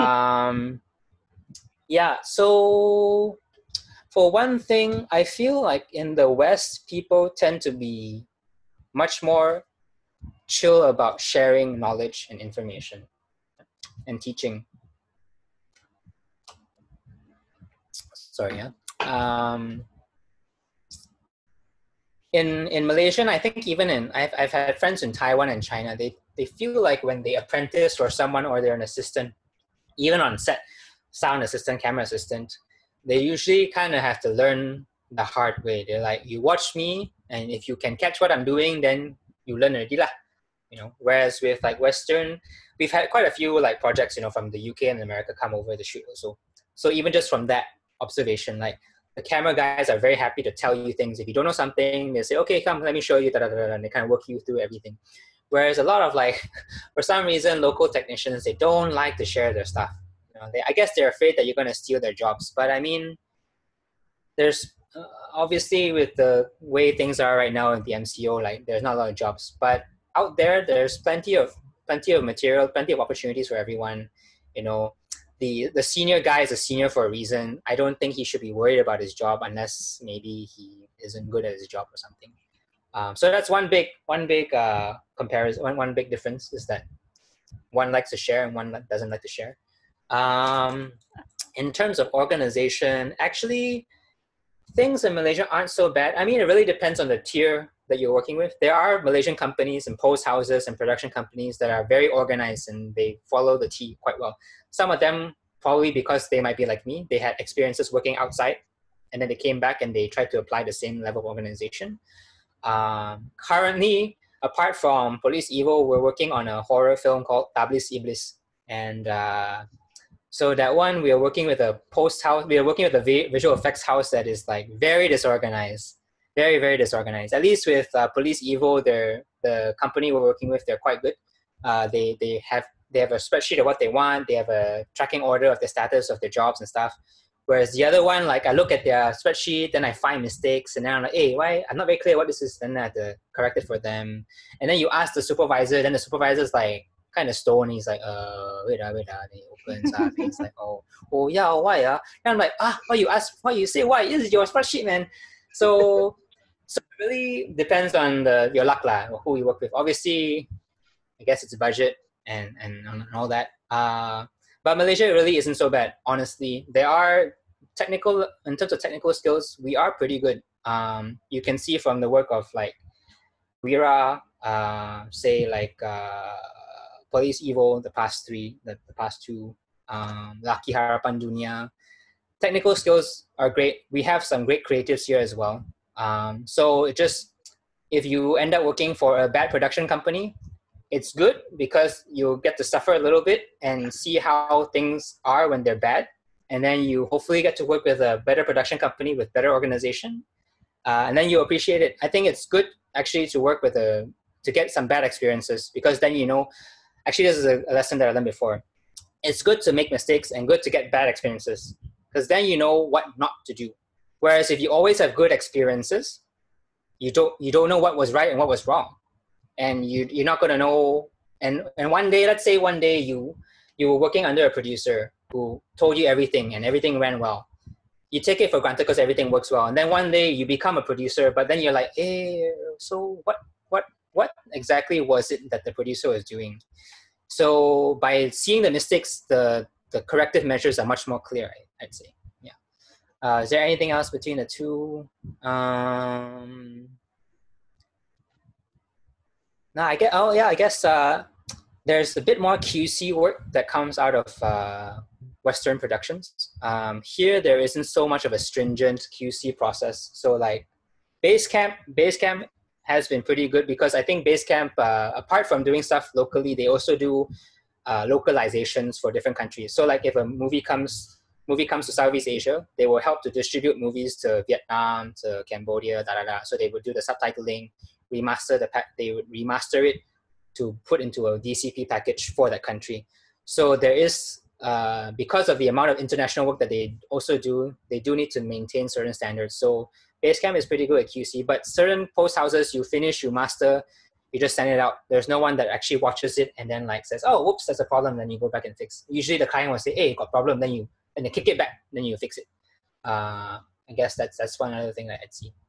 Yeah. So for one thing, I feel like in the West, people tend to be much more chill about sharing knowledge and information and teaching. Sorry, yeah. In Malaysia, I think even I've had friends in Taiwan and China, they feel like when they apprentice for someone or they're an assistant, even on set, sound assistant, camera assistant, they usually kind of have to learn the hard way. They're like, you watch me, and if you can catch what I'm doing, then you learn already lah. Whereas with Western, we've had quite a few projects, from the UK and America come over to shoot also. So even just from that observation, the camera guys are very happy to tell you things. If you don't know something, they say, okay, come, let me show you, and they kind of work you through everything. Whereas a lot of for some reason, local technicians, they don't like to share their stuff. I guess they're afraid that you're going to steal their jobs. But I mean, there's obviously with the way things are right now in the MCO, there's not a lot of jobs. But out there, there's plenty of material, plenty of opportunities for everyone. The senior guy is a senior for a reason. I don't think he should be worried about his job unless maybe he isn't good at his job or something. So that's one big comparison. One big difference is that one likes to share and one doesn't like to share. In terms of organization, actually, things in Malaysia aren't so bad. I mean, it really depends on the tier that you're working with. There are Malaysian companies and post houses and production companies that are very organized and they follow the T quite well. Some of them, probably because they might be like me, they had experiences working outside and then they came back and they tried to apply the same level of organization. Currently, apart from Polis Evo, we're working on a horror film called Tablis Iblis. And so that one, we are working with a post house. We are working with a visual effects house that is very disorganized, very, very disorganized. At least with Polis Evo, the company we're working with, they're quite good. They have a spreadsheet of what they want. They have a tracking order of the status of their jobs and stuff. Whereas the other one, I look at their spreadsheet, then I find mistakes, and then I'm like, hey, why? I'm not very clear what this is. Then I have to correct it for them. And then you ask the supervisor, then the supervisor's kind of stony. He's like, wait. Then he opens up and he's like, oh yeah, why? And I'm like, why you say why? This is your spreadsheet, man. So it really depends on your luck lah, or who you work with. Obviously, I guess it's budget and all that. But Malaysia really isn't so bad, honestly. There are in terms of technical skills, we are pretty good. You can see from the work of Wira, Polis Evo, the past two, Laki Harapan Dunia. Technical skills are great. We have some great creatives here as well. So if you end up working for a bad production company, it's good because you get to suffer a little bit and see how things are when they're bad. And then you hopefully get to work with a better production company with better organization. And then you appreciate it. I think it's good actually to work with to get some bad experiences, because then actually this is a lesson that I learned before. It's good to make mistakes and good to get bad experiences. because then you know what not to do. Whereas if you always have good experiences, you don't know what was right and what was wrong, and you're not going to know. And one day, let's say one day you were working under a producer who told you everything and everything ran well. You take it for granted because everything works well, and then one day you become a producer, but then you're like, hey, so what exactly was it that the producer was doing? So by seeing the mistakes, the corrective measures are much more clear, I'd say. Yeah. Is there anything else between the two? No, I guess there's a bit more QC work that comes out of Western productions. Here, there isn't so much of a stringent QC process. So like Basecamp has been pretty good because I think Basecamp, apart from doing stuff locally, they also do localizations for different countries. So like if a movie comes to Southeast Asia, they will help to distribute movies to Vietnam, to Cambodia, So they would do the subtitling, they would remaster it to put into a DCP package for that country. So there is, because of the amount of international work that they also do, they do need to maintain certain standards. So Basecamp is pretty good at QC, but certain post houses, you finish, you master, you just send it out. There's no one that actually watches it and then like says, oh, whoops, that's a problem. Then you go back and fix. Usually the client will say, hey, got a problem. Then they kick it back. Then you fix it. I guess that's one other thing that I'd see.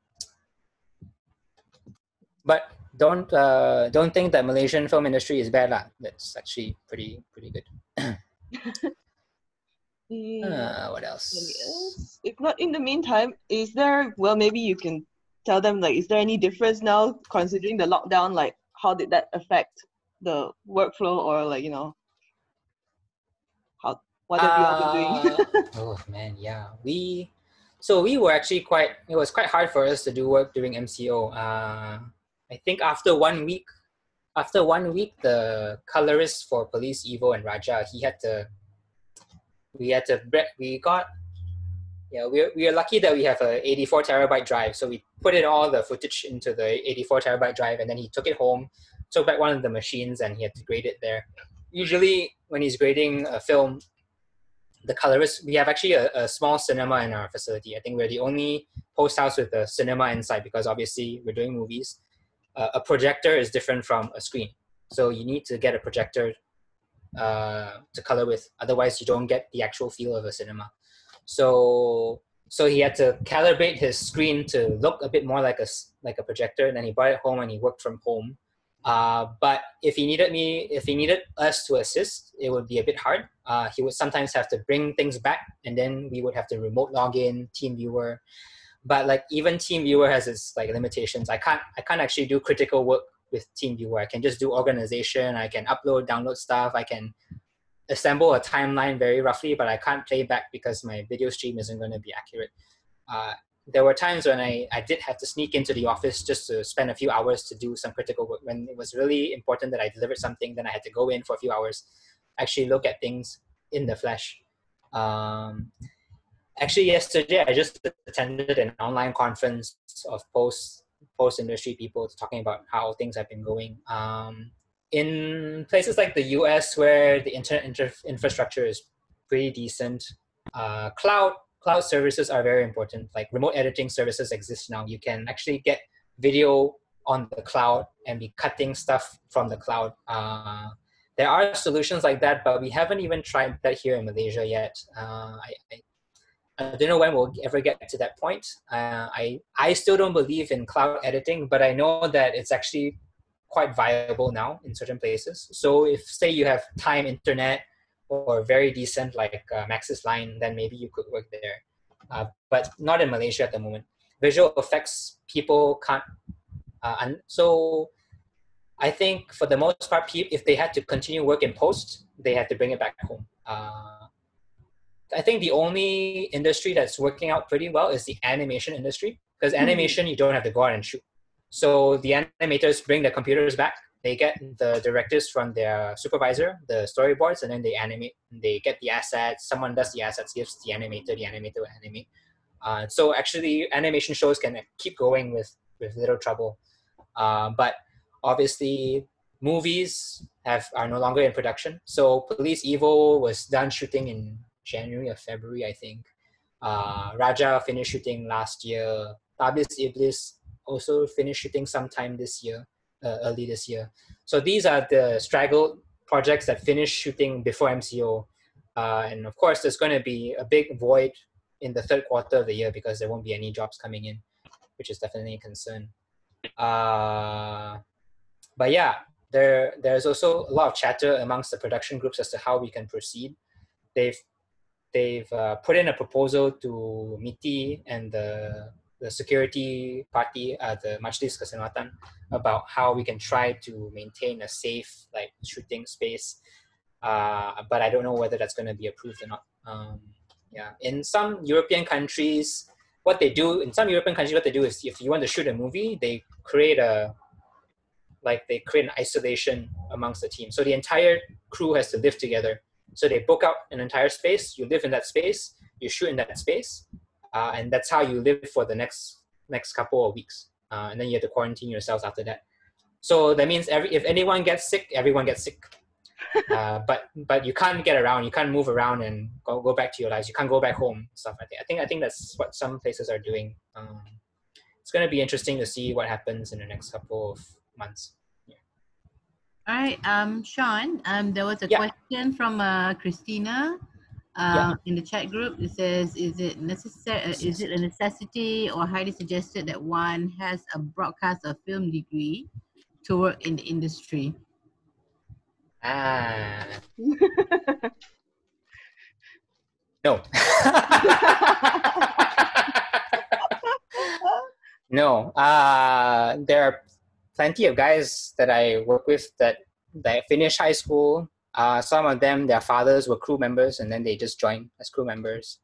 But don't think that Malaysian film industry is bad lah. That's actually pretty good. What else? If not, in the meantime, is there, well, maybe you can tell them, like, is there any difference now considering the lockdown? Like, how did that affect the workflow, or like, you know, what have you all been doing? Oh man, yeah. We were actually it was quite hard for us to do work during MCO. I think after 1 week, the colorist for Polis Evo and Raja, we are lucky that we have a 84 terabyte drive. So we put in all the footage into the 84 terabyte drive, and then he took it home, took back one of the machines, and he had to grade it there. Usually when he's grading a film, the colorist, we have actually a small cinema in our facility. I think we're the only post house with a cinema inside because obviously we're doing movies. A projector is different from a screen. So you need to get a projector to color with. Otherwise, you don't get the actual feel of a cinema. So he had to calibrate his screen to look a bit more like a projector. And then he brought it home and he worked from home. But if he needed us to assist, it would be a bit hard. He would sometimes have to bring things back, and then we would have to remote log in, TeamViewer. But like even TeamViewer has its like limitations. I can't actually do critical work with TeamViewer. I can just do organization. I can upload, download stuff. I can assemble a timeline very roughly, but I can't play back because my video stream isn't going to be accurate. There were times when I did have to sneak into the office just to spend a few hours to do some critical work. When it was really important that I delivered something, then I had to go in for a few hours, actually look at things in the flesh. Actually, yesterday, I just attended an online conference of post-industry people talking about how things have been going. In places like the US, where the internet infrastructure is pretty decent, cloud services are very important. Like remote editing services exist now. You can actually get video on the cloud and be cutting stuff from the cloud. There are solutions like that, but we haven't even tried that here in Malaysia yet. I don't know when we'll ever get to that point. I still don't believe in cloud editing, but I know that it's actually quite viable now in certain places. So if, say, you have time internet or very decent like Maxis line, then maybe you could work there. But not in Malaysia at the moment. Visual effects, people can't. So I think for the most part, if they had to continue work in post, they had to bring it back home. I think the only industry that's working out pretty well is the animation industry, because animation, you don't have to go out and shoot. So the animators bring their computers back. They get the directives from their supervisor, the storyboards, and then they animate. They get the assets. Someone does the assets, gives the animator will animate. So actually, animation shows can keep going with little trouble. But obviously, movies are no longer in production. So Polis Evo was done shooting in January or February, I think. Raja finished shooting last year. Polis Iblis also finished shooting sometime this year, early this year. So these are the straggled projects that finished shooting before MCO. And of course, there's going to be a big void in the third quarter of the year because there won't be any jobs coming in, which is definitely a concern. But yeah, there's also a lot of chatter amongst the production groups as to how we can proceed. They've put in a proposal to MITI and the security party, the Majlis Keselamatan, about how we can try to maintain a safe shooting space. But I don't know whether that's going to be approved or not. In some European countries, what they do is if you want to shoot a movie, they create an isolation amongst the team. So the entire crew has to live together. So they book out an entire space, you live in that space, you shoot in that space, and that's how you live for the next couple of weeks. And then you have to quarantine yourselves after that. So that means if anyone gets sick, everyone gets sick. But you can't get around, you can't move around and go back to your lives. You can't go back home, stuff like that. I think that's what some places are doing. It's going to be interesting to see what happens in the next couple of months. All right, Sean, there was a question from Christina in the chat group. It says, is it a necessity or highly suggested that one has a broadcast or film degree to work in the industry? No. No. There are plenty of guys that I work with that finished high school. Some of them, their fathers were crew members and then they just joined as crew members.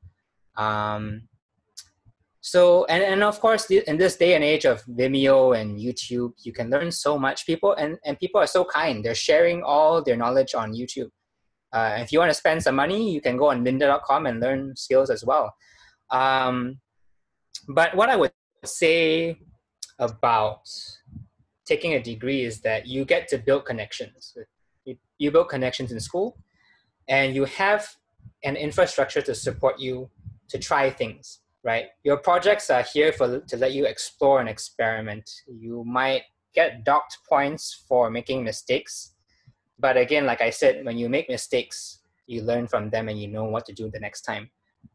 So, and of course, in this day and age of Vimeo and YouTube, you can learn so much. People are so kind. They're sharing all their knowledge on YouTube. If you want to spend some money, you can go on lynda.com and learn skills as well. But what I would say about taking a degree is that you get to build connections. You build connections in school, and you have an infrastructure to support you to try things, right? Your projects are here to let you explore and experiment. You might get docked points for making mistakes. But again, like I said, when you make mistakes, you learn from them and you know what to do the next time.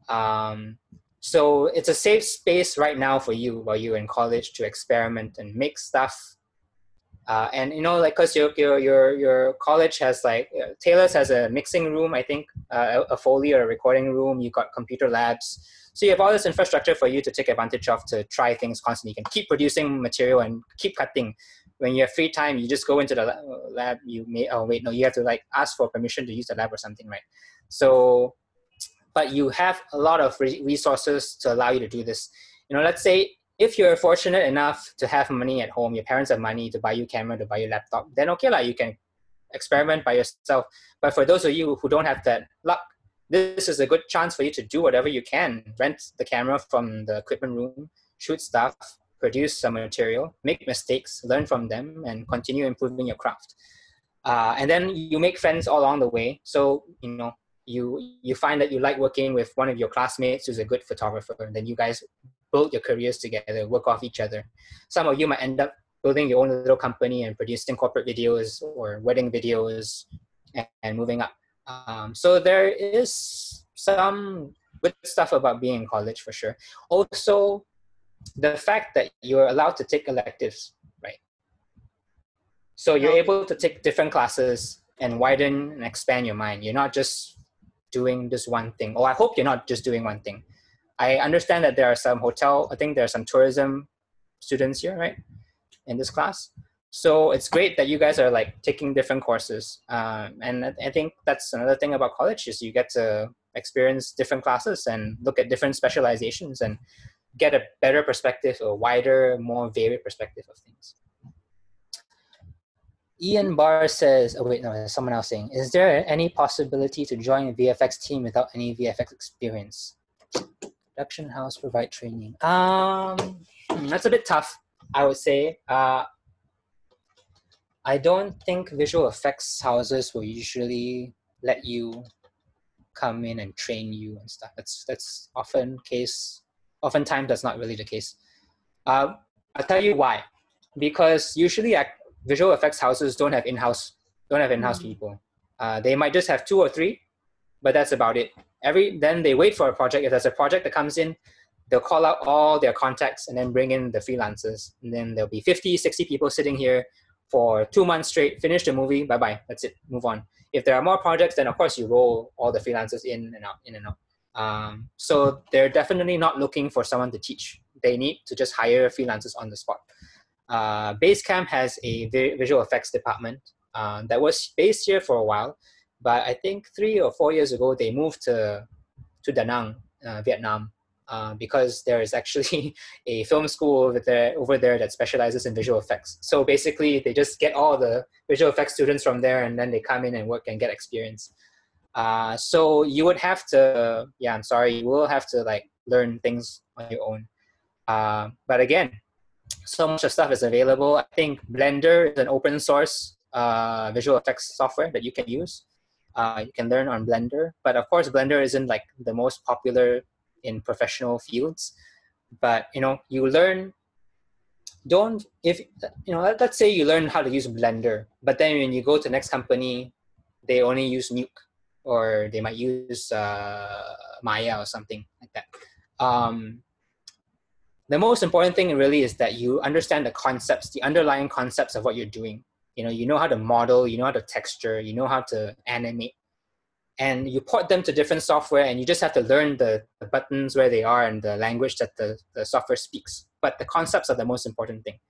So it's a safe space right now for you while you're in college to experiment and make stuff. And cause your college has Taylor's has a mixing room, I think, a Foley or a recording room. You've got computer labs. So you have all this infrastructure for you to take advantage of to try things constantly. You can keep producing material and keep cutting. When you have free time, you just go into the lab. You have to ask for permission to use the lab or something, right? So, but you have a lot of resources to allow you to do this. Let's say if you're fortunate enough to have money at home, your parents have money to buy you camera, to buy you laptop, then okay, you can experiment by yourself. But for those of you who don't have that luck, this is a good chance for you to do whatever you can. Rent the camera from the equipment room, shoot stuff, produce some material, make mistakes, learn from them, and continue improving your craft. And then you make friends all along the way. So, you find that you like working with one of your classmates who's a good photographer, and then you guys build your careers together, work off each other. Some of you might end up building your own little company and producing corporate videos or wedding videos and moving up. So there is some good stuff about being in college for sure. Also, the fact that you're allowed to take electives, right? So you're able to take different classes and widen and expand your mind. You're not just doing this one thing. I hope you're not just doing one thing. I understand that there are some I think there are some tourism students here, right? In this class. So it's great that you guys are taking different courses. And I think that's another thing about college is you get to experience different classes and look at different specializations and get a better perspective, a wider, more varied perspective of things. Ian Barr says, someone else saying, is there any possibility to join a VFX team without any VFX experience? Production house provide training. That's a bit tough, I would say. I don't think visual effects houses will usually let you come in and train you and stuff. That's oftentimes that's not really the case. I'll tell you why. Because usually visual effects houses don't have in-house people. They might just have 2 or 3, but that's about it. Then they wait for a project. If there's a project that comes in, they'll call out all their contacts and then bring in the freelancers. And then there'll be 50, 60 people sitting here for 2 months straight, finish the movie, bye-bye, that's it, move on. If there are more projects, then of course you roll all the freelancers in and out. So they're definitely not looking for someone to teach. They need to just hire freelancers on the spot. Basecamp has a visual effects department that was based here for a while, but I think 3 or 4 years ago, they moved to Da Nang, Vietnam, because there is actually a film school over there that specializes in visual effects. So basically, they just get all the visual effects students from there, and then they come in and work and get experience. So you would have to, you will have to like learn things on your own. But again, so much of stuff is available. I think Blender is an open source visual effects software that you can use. You can learn on Blender, but of course Blender isn't like the most popular in professional fields. But you learn. Let's say you learn how to use Blender, but then when you go to the next company, they only use Nuke, or they might use Maya or something like that. The most important thing really is that you understand the concepts, the underlying concepts of what you're doing. You know how to model, you know how to texture, you know how to animate, and you port them to different software, and you just have to learn the buttons where they are and the language that the software speaks. But the concepts are the most important thing.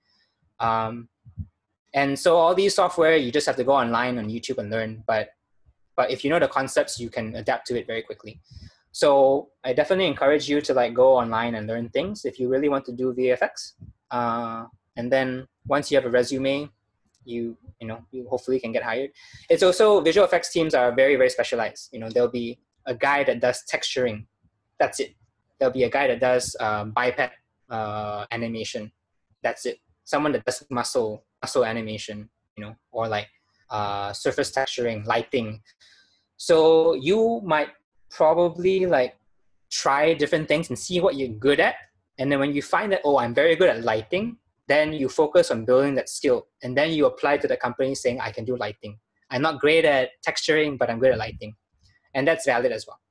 And so all these software, you just have to go online on YouTube and learn. But if you know the concepts, you can adapt to it very quickly. So I definitely encourage you to like go online and learn things if you really want to do VFX. And then once you have a resume, you hopefully can get hired. It's also, visual effects teams are very, very specialized. There'll be a guy that does texturing. That's it. There'll be a guy that does biped animation. That's it. Someone that does muscle animation, or like surface texturing, lighting. So you might probably like try different things and see what you're good at. And then when you find that, oh, I'm very good at lighting, then you focus on building that skill. And then you apply to the company saying, I can do lighting. I'm not great at texturing, but I'm good at lighting. And that's valid as well.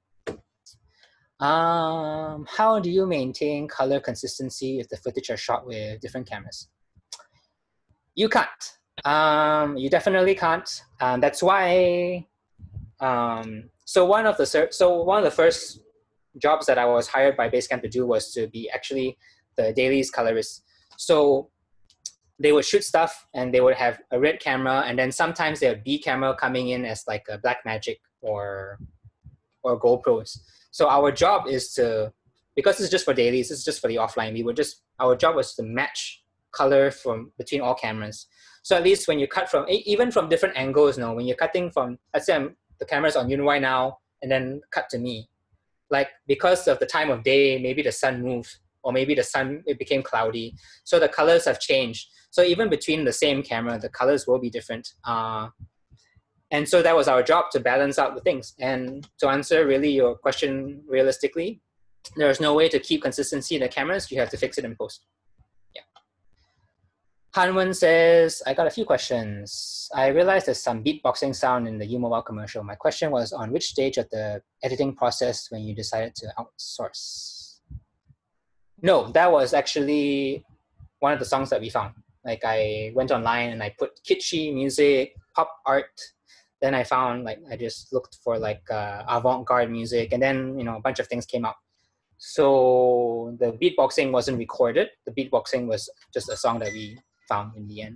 How do you maintain color consistency if the footage are shot with different cameras? You can't. You definitely can't. That's why. So one of the first jobs that I was hired by Basecamp to do was to be actually the dailies colorist. So they would shoot stuff, and they would have a red camera, and then sometimes they have B camera coming in as like a Blackmagic or GoPros. So our job is to, because it's just for dailies, it's just for the offline, our job was to match color from between all cameras. So at least when you cut from, even from different angles now, when you're cutting from, let's say the camera's on Yunwai now, and then cut to me, like because of the time of day, maybe the sun moved, or maybe it became cloudy. So the colors have changed. So even between the same camera, the colors will be different. And so that was our job, to balance out the things. And to answer really your question realistically, there's no way to keep consistency in the cameras. You have to fix it in post. Yeah. Hanwen says, I got a few questions. I realized there's some beatboxing sound in the uMobile commercial. My question was, on which stage of the editing process when you decided to outsource? No, that was actually one of the songs that we found. Like I went online and I put kitschy music, pop art. Then I found, like, I just looked for like avant-garde music, and then, a bunch of things came out. So the beatboxing wasn't recorded. The beatboxing was just a song that we found in the end.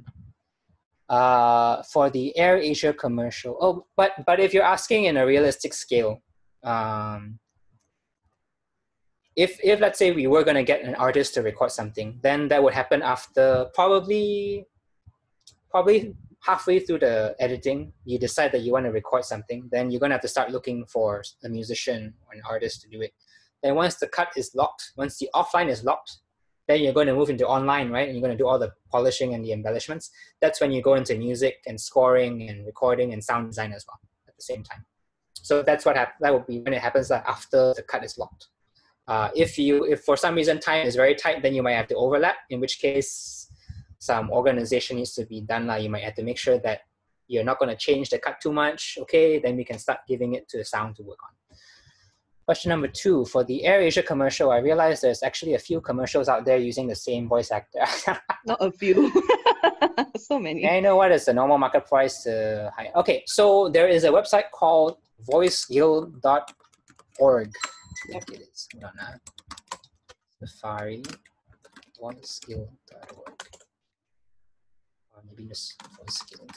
For the AirAsia commercial, but if you're asking in a realistic scale, if let's say we were going to get an artist to record something, then that would happen after probably halfway through the editing. You decide that you want to record something, then you're going to have to start looking for a musician or an artist to do it. Then once the cut is locked, once the offline is locked, then you're going to move into online, right? And you're going to do all the polishing and the embellishments. That's when you go into music and scoring and recording and sound design as well at the same time. So that's what that would be when it happens after the cut is locked. If for some reason time is very tight, then you might have to overlap, in which case some organization needs to be done. You might have to make sure that you're not going to change the cut too much. Okay, then we can start giving it to the sound to work on. Question number 2, for the AirAsia commercial, I realized there's actually a few commercials out there using the same voice actor. Not a few. So many. I know what is the normal market price to hire. Okay, so there is a website called voiceguild.org. I think it is. Hold on. Safari, voiceguild.org. Or maybe just Voice Guild.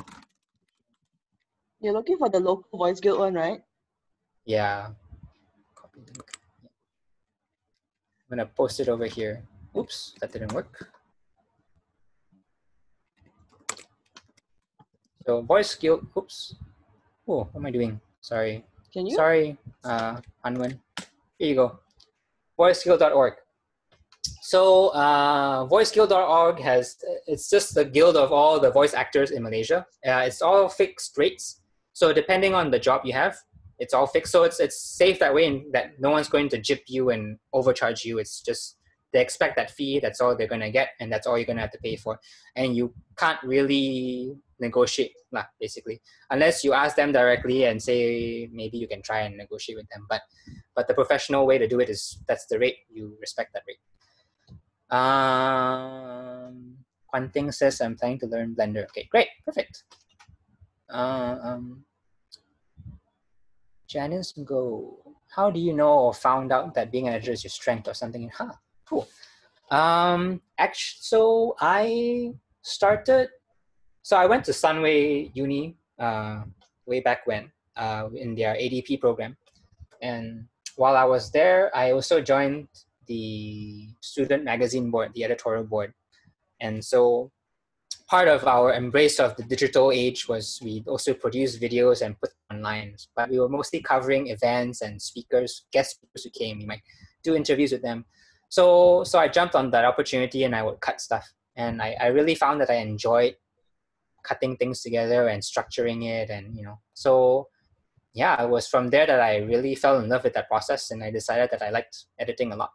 You're looking for the local Voice Guild one, right? Yeah. Copy link. I'm gonna post it over here. Oops, that didn't work. So Voice Guild. Oops. Oh, what am I doing? Sorry. Can you? Sorry, Anwen. Here you go. Voiceguild.org. So voiceguild.org it's just the guild of all the voice actors in Malaysia. It's all fixed rates. So depending on the job you have, it's all fixed. So it's safe that way, in that no one's going to gyp you and overcharge you. It's just they expect that fee. That's all they're going to get, and that's all you're going to have to pay for. And you can't really negotiate, basically, unless you ask them directly and say maybe you can try and negotiate with them. But the professional way to do it is that's the rate. You respect that rate. Quanting says I'm planning to learn Blender. Okay, great, perfect. Janice Go, how do you know or found out that being an editor is your strength or something? Cool. Actually, so I went to Sunway Uni way back when in their ADP program, and while I was there, I also joined the student magazine board, the editorial board. And so part of our embrace of the digital age was we also produced videos and put them online. But we were mostly covering events and speakers, guest speakers who came. We might do interviews with them. So I jumped on that opportunity and I would cut stuff. And I really found that I enjoyed cutting things together and structuring it. And, so yeah, it was from there that I really fell in love with that process. And I decided that I liked editing a lot.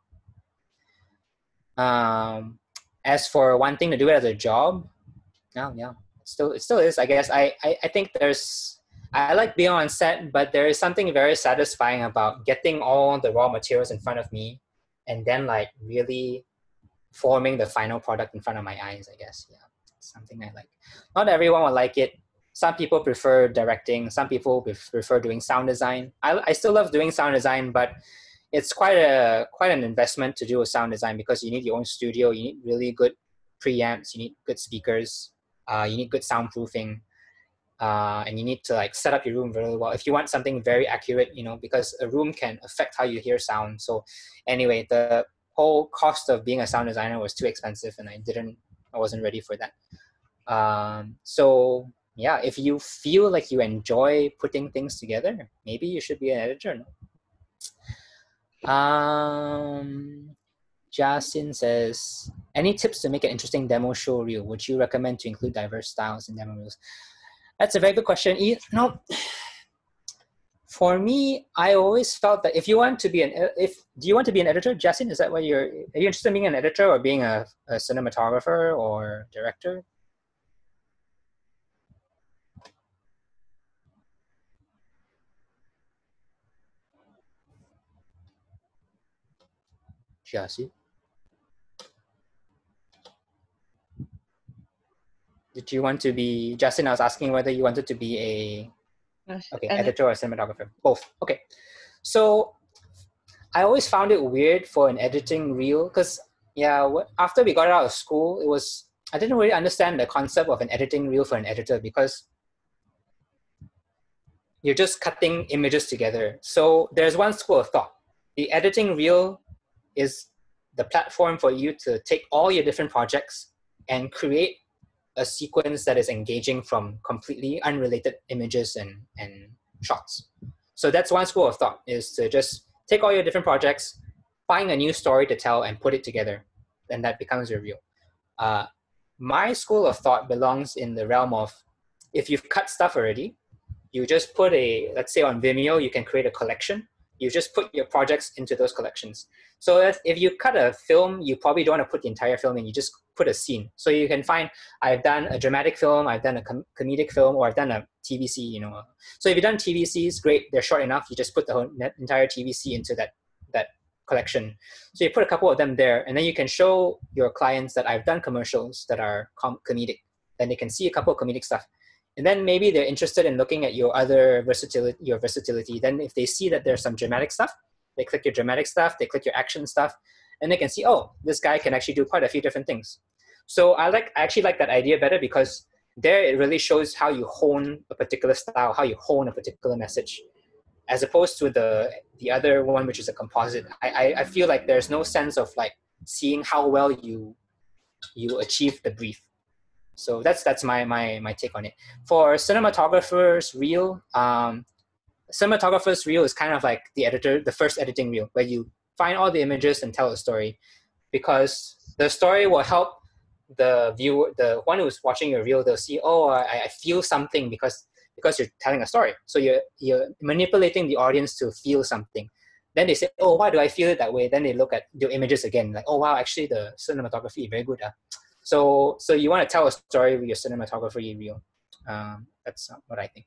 As for wanting to do it as a job, yeah, it still is. I guess I think I like being on set, but there is something very satisfying about getting all the raw materials in front of me and then really forming the final product in front of my eyes, I guess. Yeah, it's something I like. Not everyone will like it. Some people prefer directing. Some people prefer doing sound design. I still love doing sound design, but it's quite an investment to do a sound design because you need your own studio. You need really good preamps. You need good speakers. You need good soundproofing. And you need to set up your room very well if you want something very accurate, because a room can affect how you hear sound. So anyway, the whole cost of being a sound designer was too expensive, and I wasn't ready for that. So yeah, if you feel like you enjoy putting things together, maybe you should be an editor. Jasin says, any tips to make an interesting demo show reel? Would you recommend to include diverse styles in demo reels? That's a very good question. For me, I always felt that do you want to be an editor, Jasin? Is that what are you interested in being an editor or being a cinematographer or director? Jasin? Did you want to be, Justin, I was asking whether you wanted to be editor or cinematographer. Both. Okay. So I always found it weird for an editing reel because, after we got out of school, I didn't really understand the concept of an editing reel for an editor because you're just cutting images together. So there's one school of thought. The editing reel is the platform for you to take all your different projects and create a sequence that is engaging from completely unrelated images and shots. So that's one school of thought, is to just take all your different projects, find a new story to tell and put it together. And that becomes your reel. My school of thought belongs in the realm of, if you've cut stuff already, you just put let's say on Vimeo, you can create a collection. You just put your projects into those collections. So if you cut a film, you probably don't want to put the entire film in, you just put a scene. So you can find, I've done a dramatic film, I've done a comedic film, or I've done a TVC, So if you've done TVCs, great, they're short enough, you just put the entire TVC into that collection. So you put a couple of them there, and then you can show your clients that I've done commercials that are comedic. Then they can see a couple of comedic stuff. And then maybe they're interested in looking at your versatility. Then if they see that there's some dramatic stuff, they click your dramatic stuff, they click your action stuff, and they can see, oh, this guy can actually do quite a few different things. So I actually like that idea better, because there it really shows how you hone a particular style, how you hone a particular message, as opposed to the other one, which is a composite. I feel like there's no sense of like seeing how well you achieve the brief. So that's my take on it. For cinematographer's reel, cinematographer's reel is kind of like the first editing reel, where you find all the images and tell a story, because the story will help the viewer, the one who's watching your reel. They'll see, oh, I feel something because you're telling a story. So you're manipulating the audience to feel something. Then they say, oh, why do I feel it that way? Then they look at your images again, like, oh wow, actually the cinematography is very good. So you want to tell a story with your cinematography reel. That's what I think.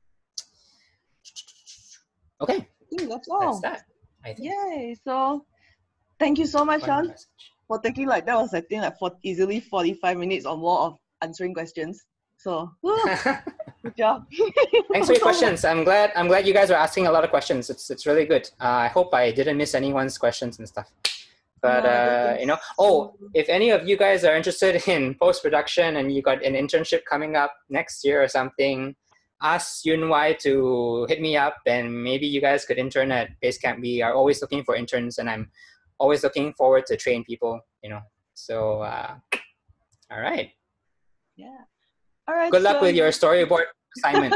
Okay. I think that's all. That's that. I think. Yay! So thank you so much, Sean, for taking that was I think easily 45 minutes or more of answering questions. So good job. Thanks for your questions. I'm glad you guys are asking a lot of questions. It's really good. I hope I didn't miss anyone's questions and stuff. But if any of you guys are interested in post-production and you got an internship coming up next year or something, ask Yunwai to hit me up, and maybe you guys could intern at Basecamp. We are always looking for interns, and I'm always looking forward to train people, So, all right. Yeah. All right. Good luck with your storyboard assignment.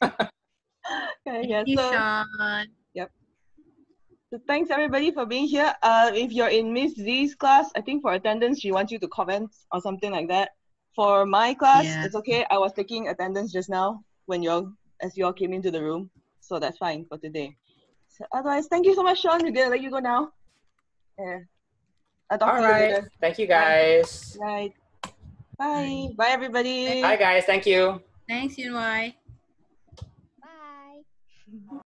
Okay, Sean. Yep. So thanks everybody for being here. If you're in Miss Z's class, I think for attendance, she wants you to comment or something like that. For my class, it's okay. I was taking attendance just now as you all came into the room. So that's fine for today. So otherwise, thank you so much, Sean. We're gonna let you go now. Yeah. I'll talk to you later. Thank you guys. Right. Bye. Bye everybody. Bye guys. Thank you. Thanks, Yunwai. Bye.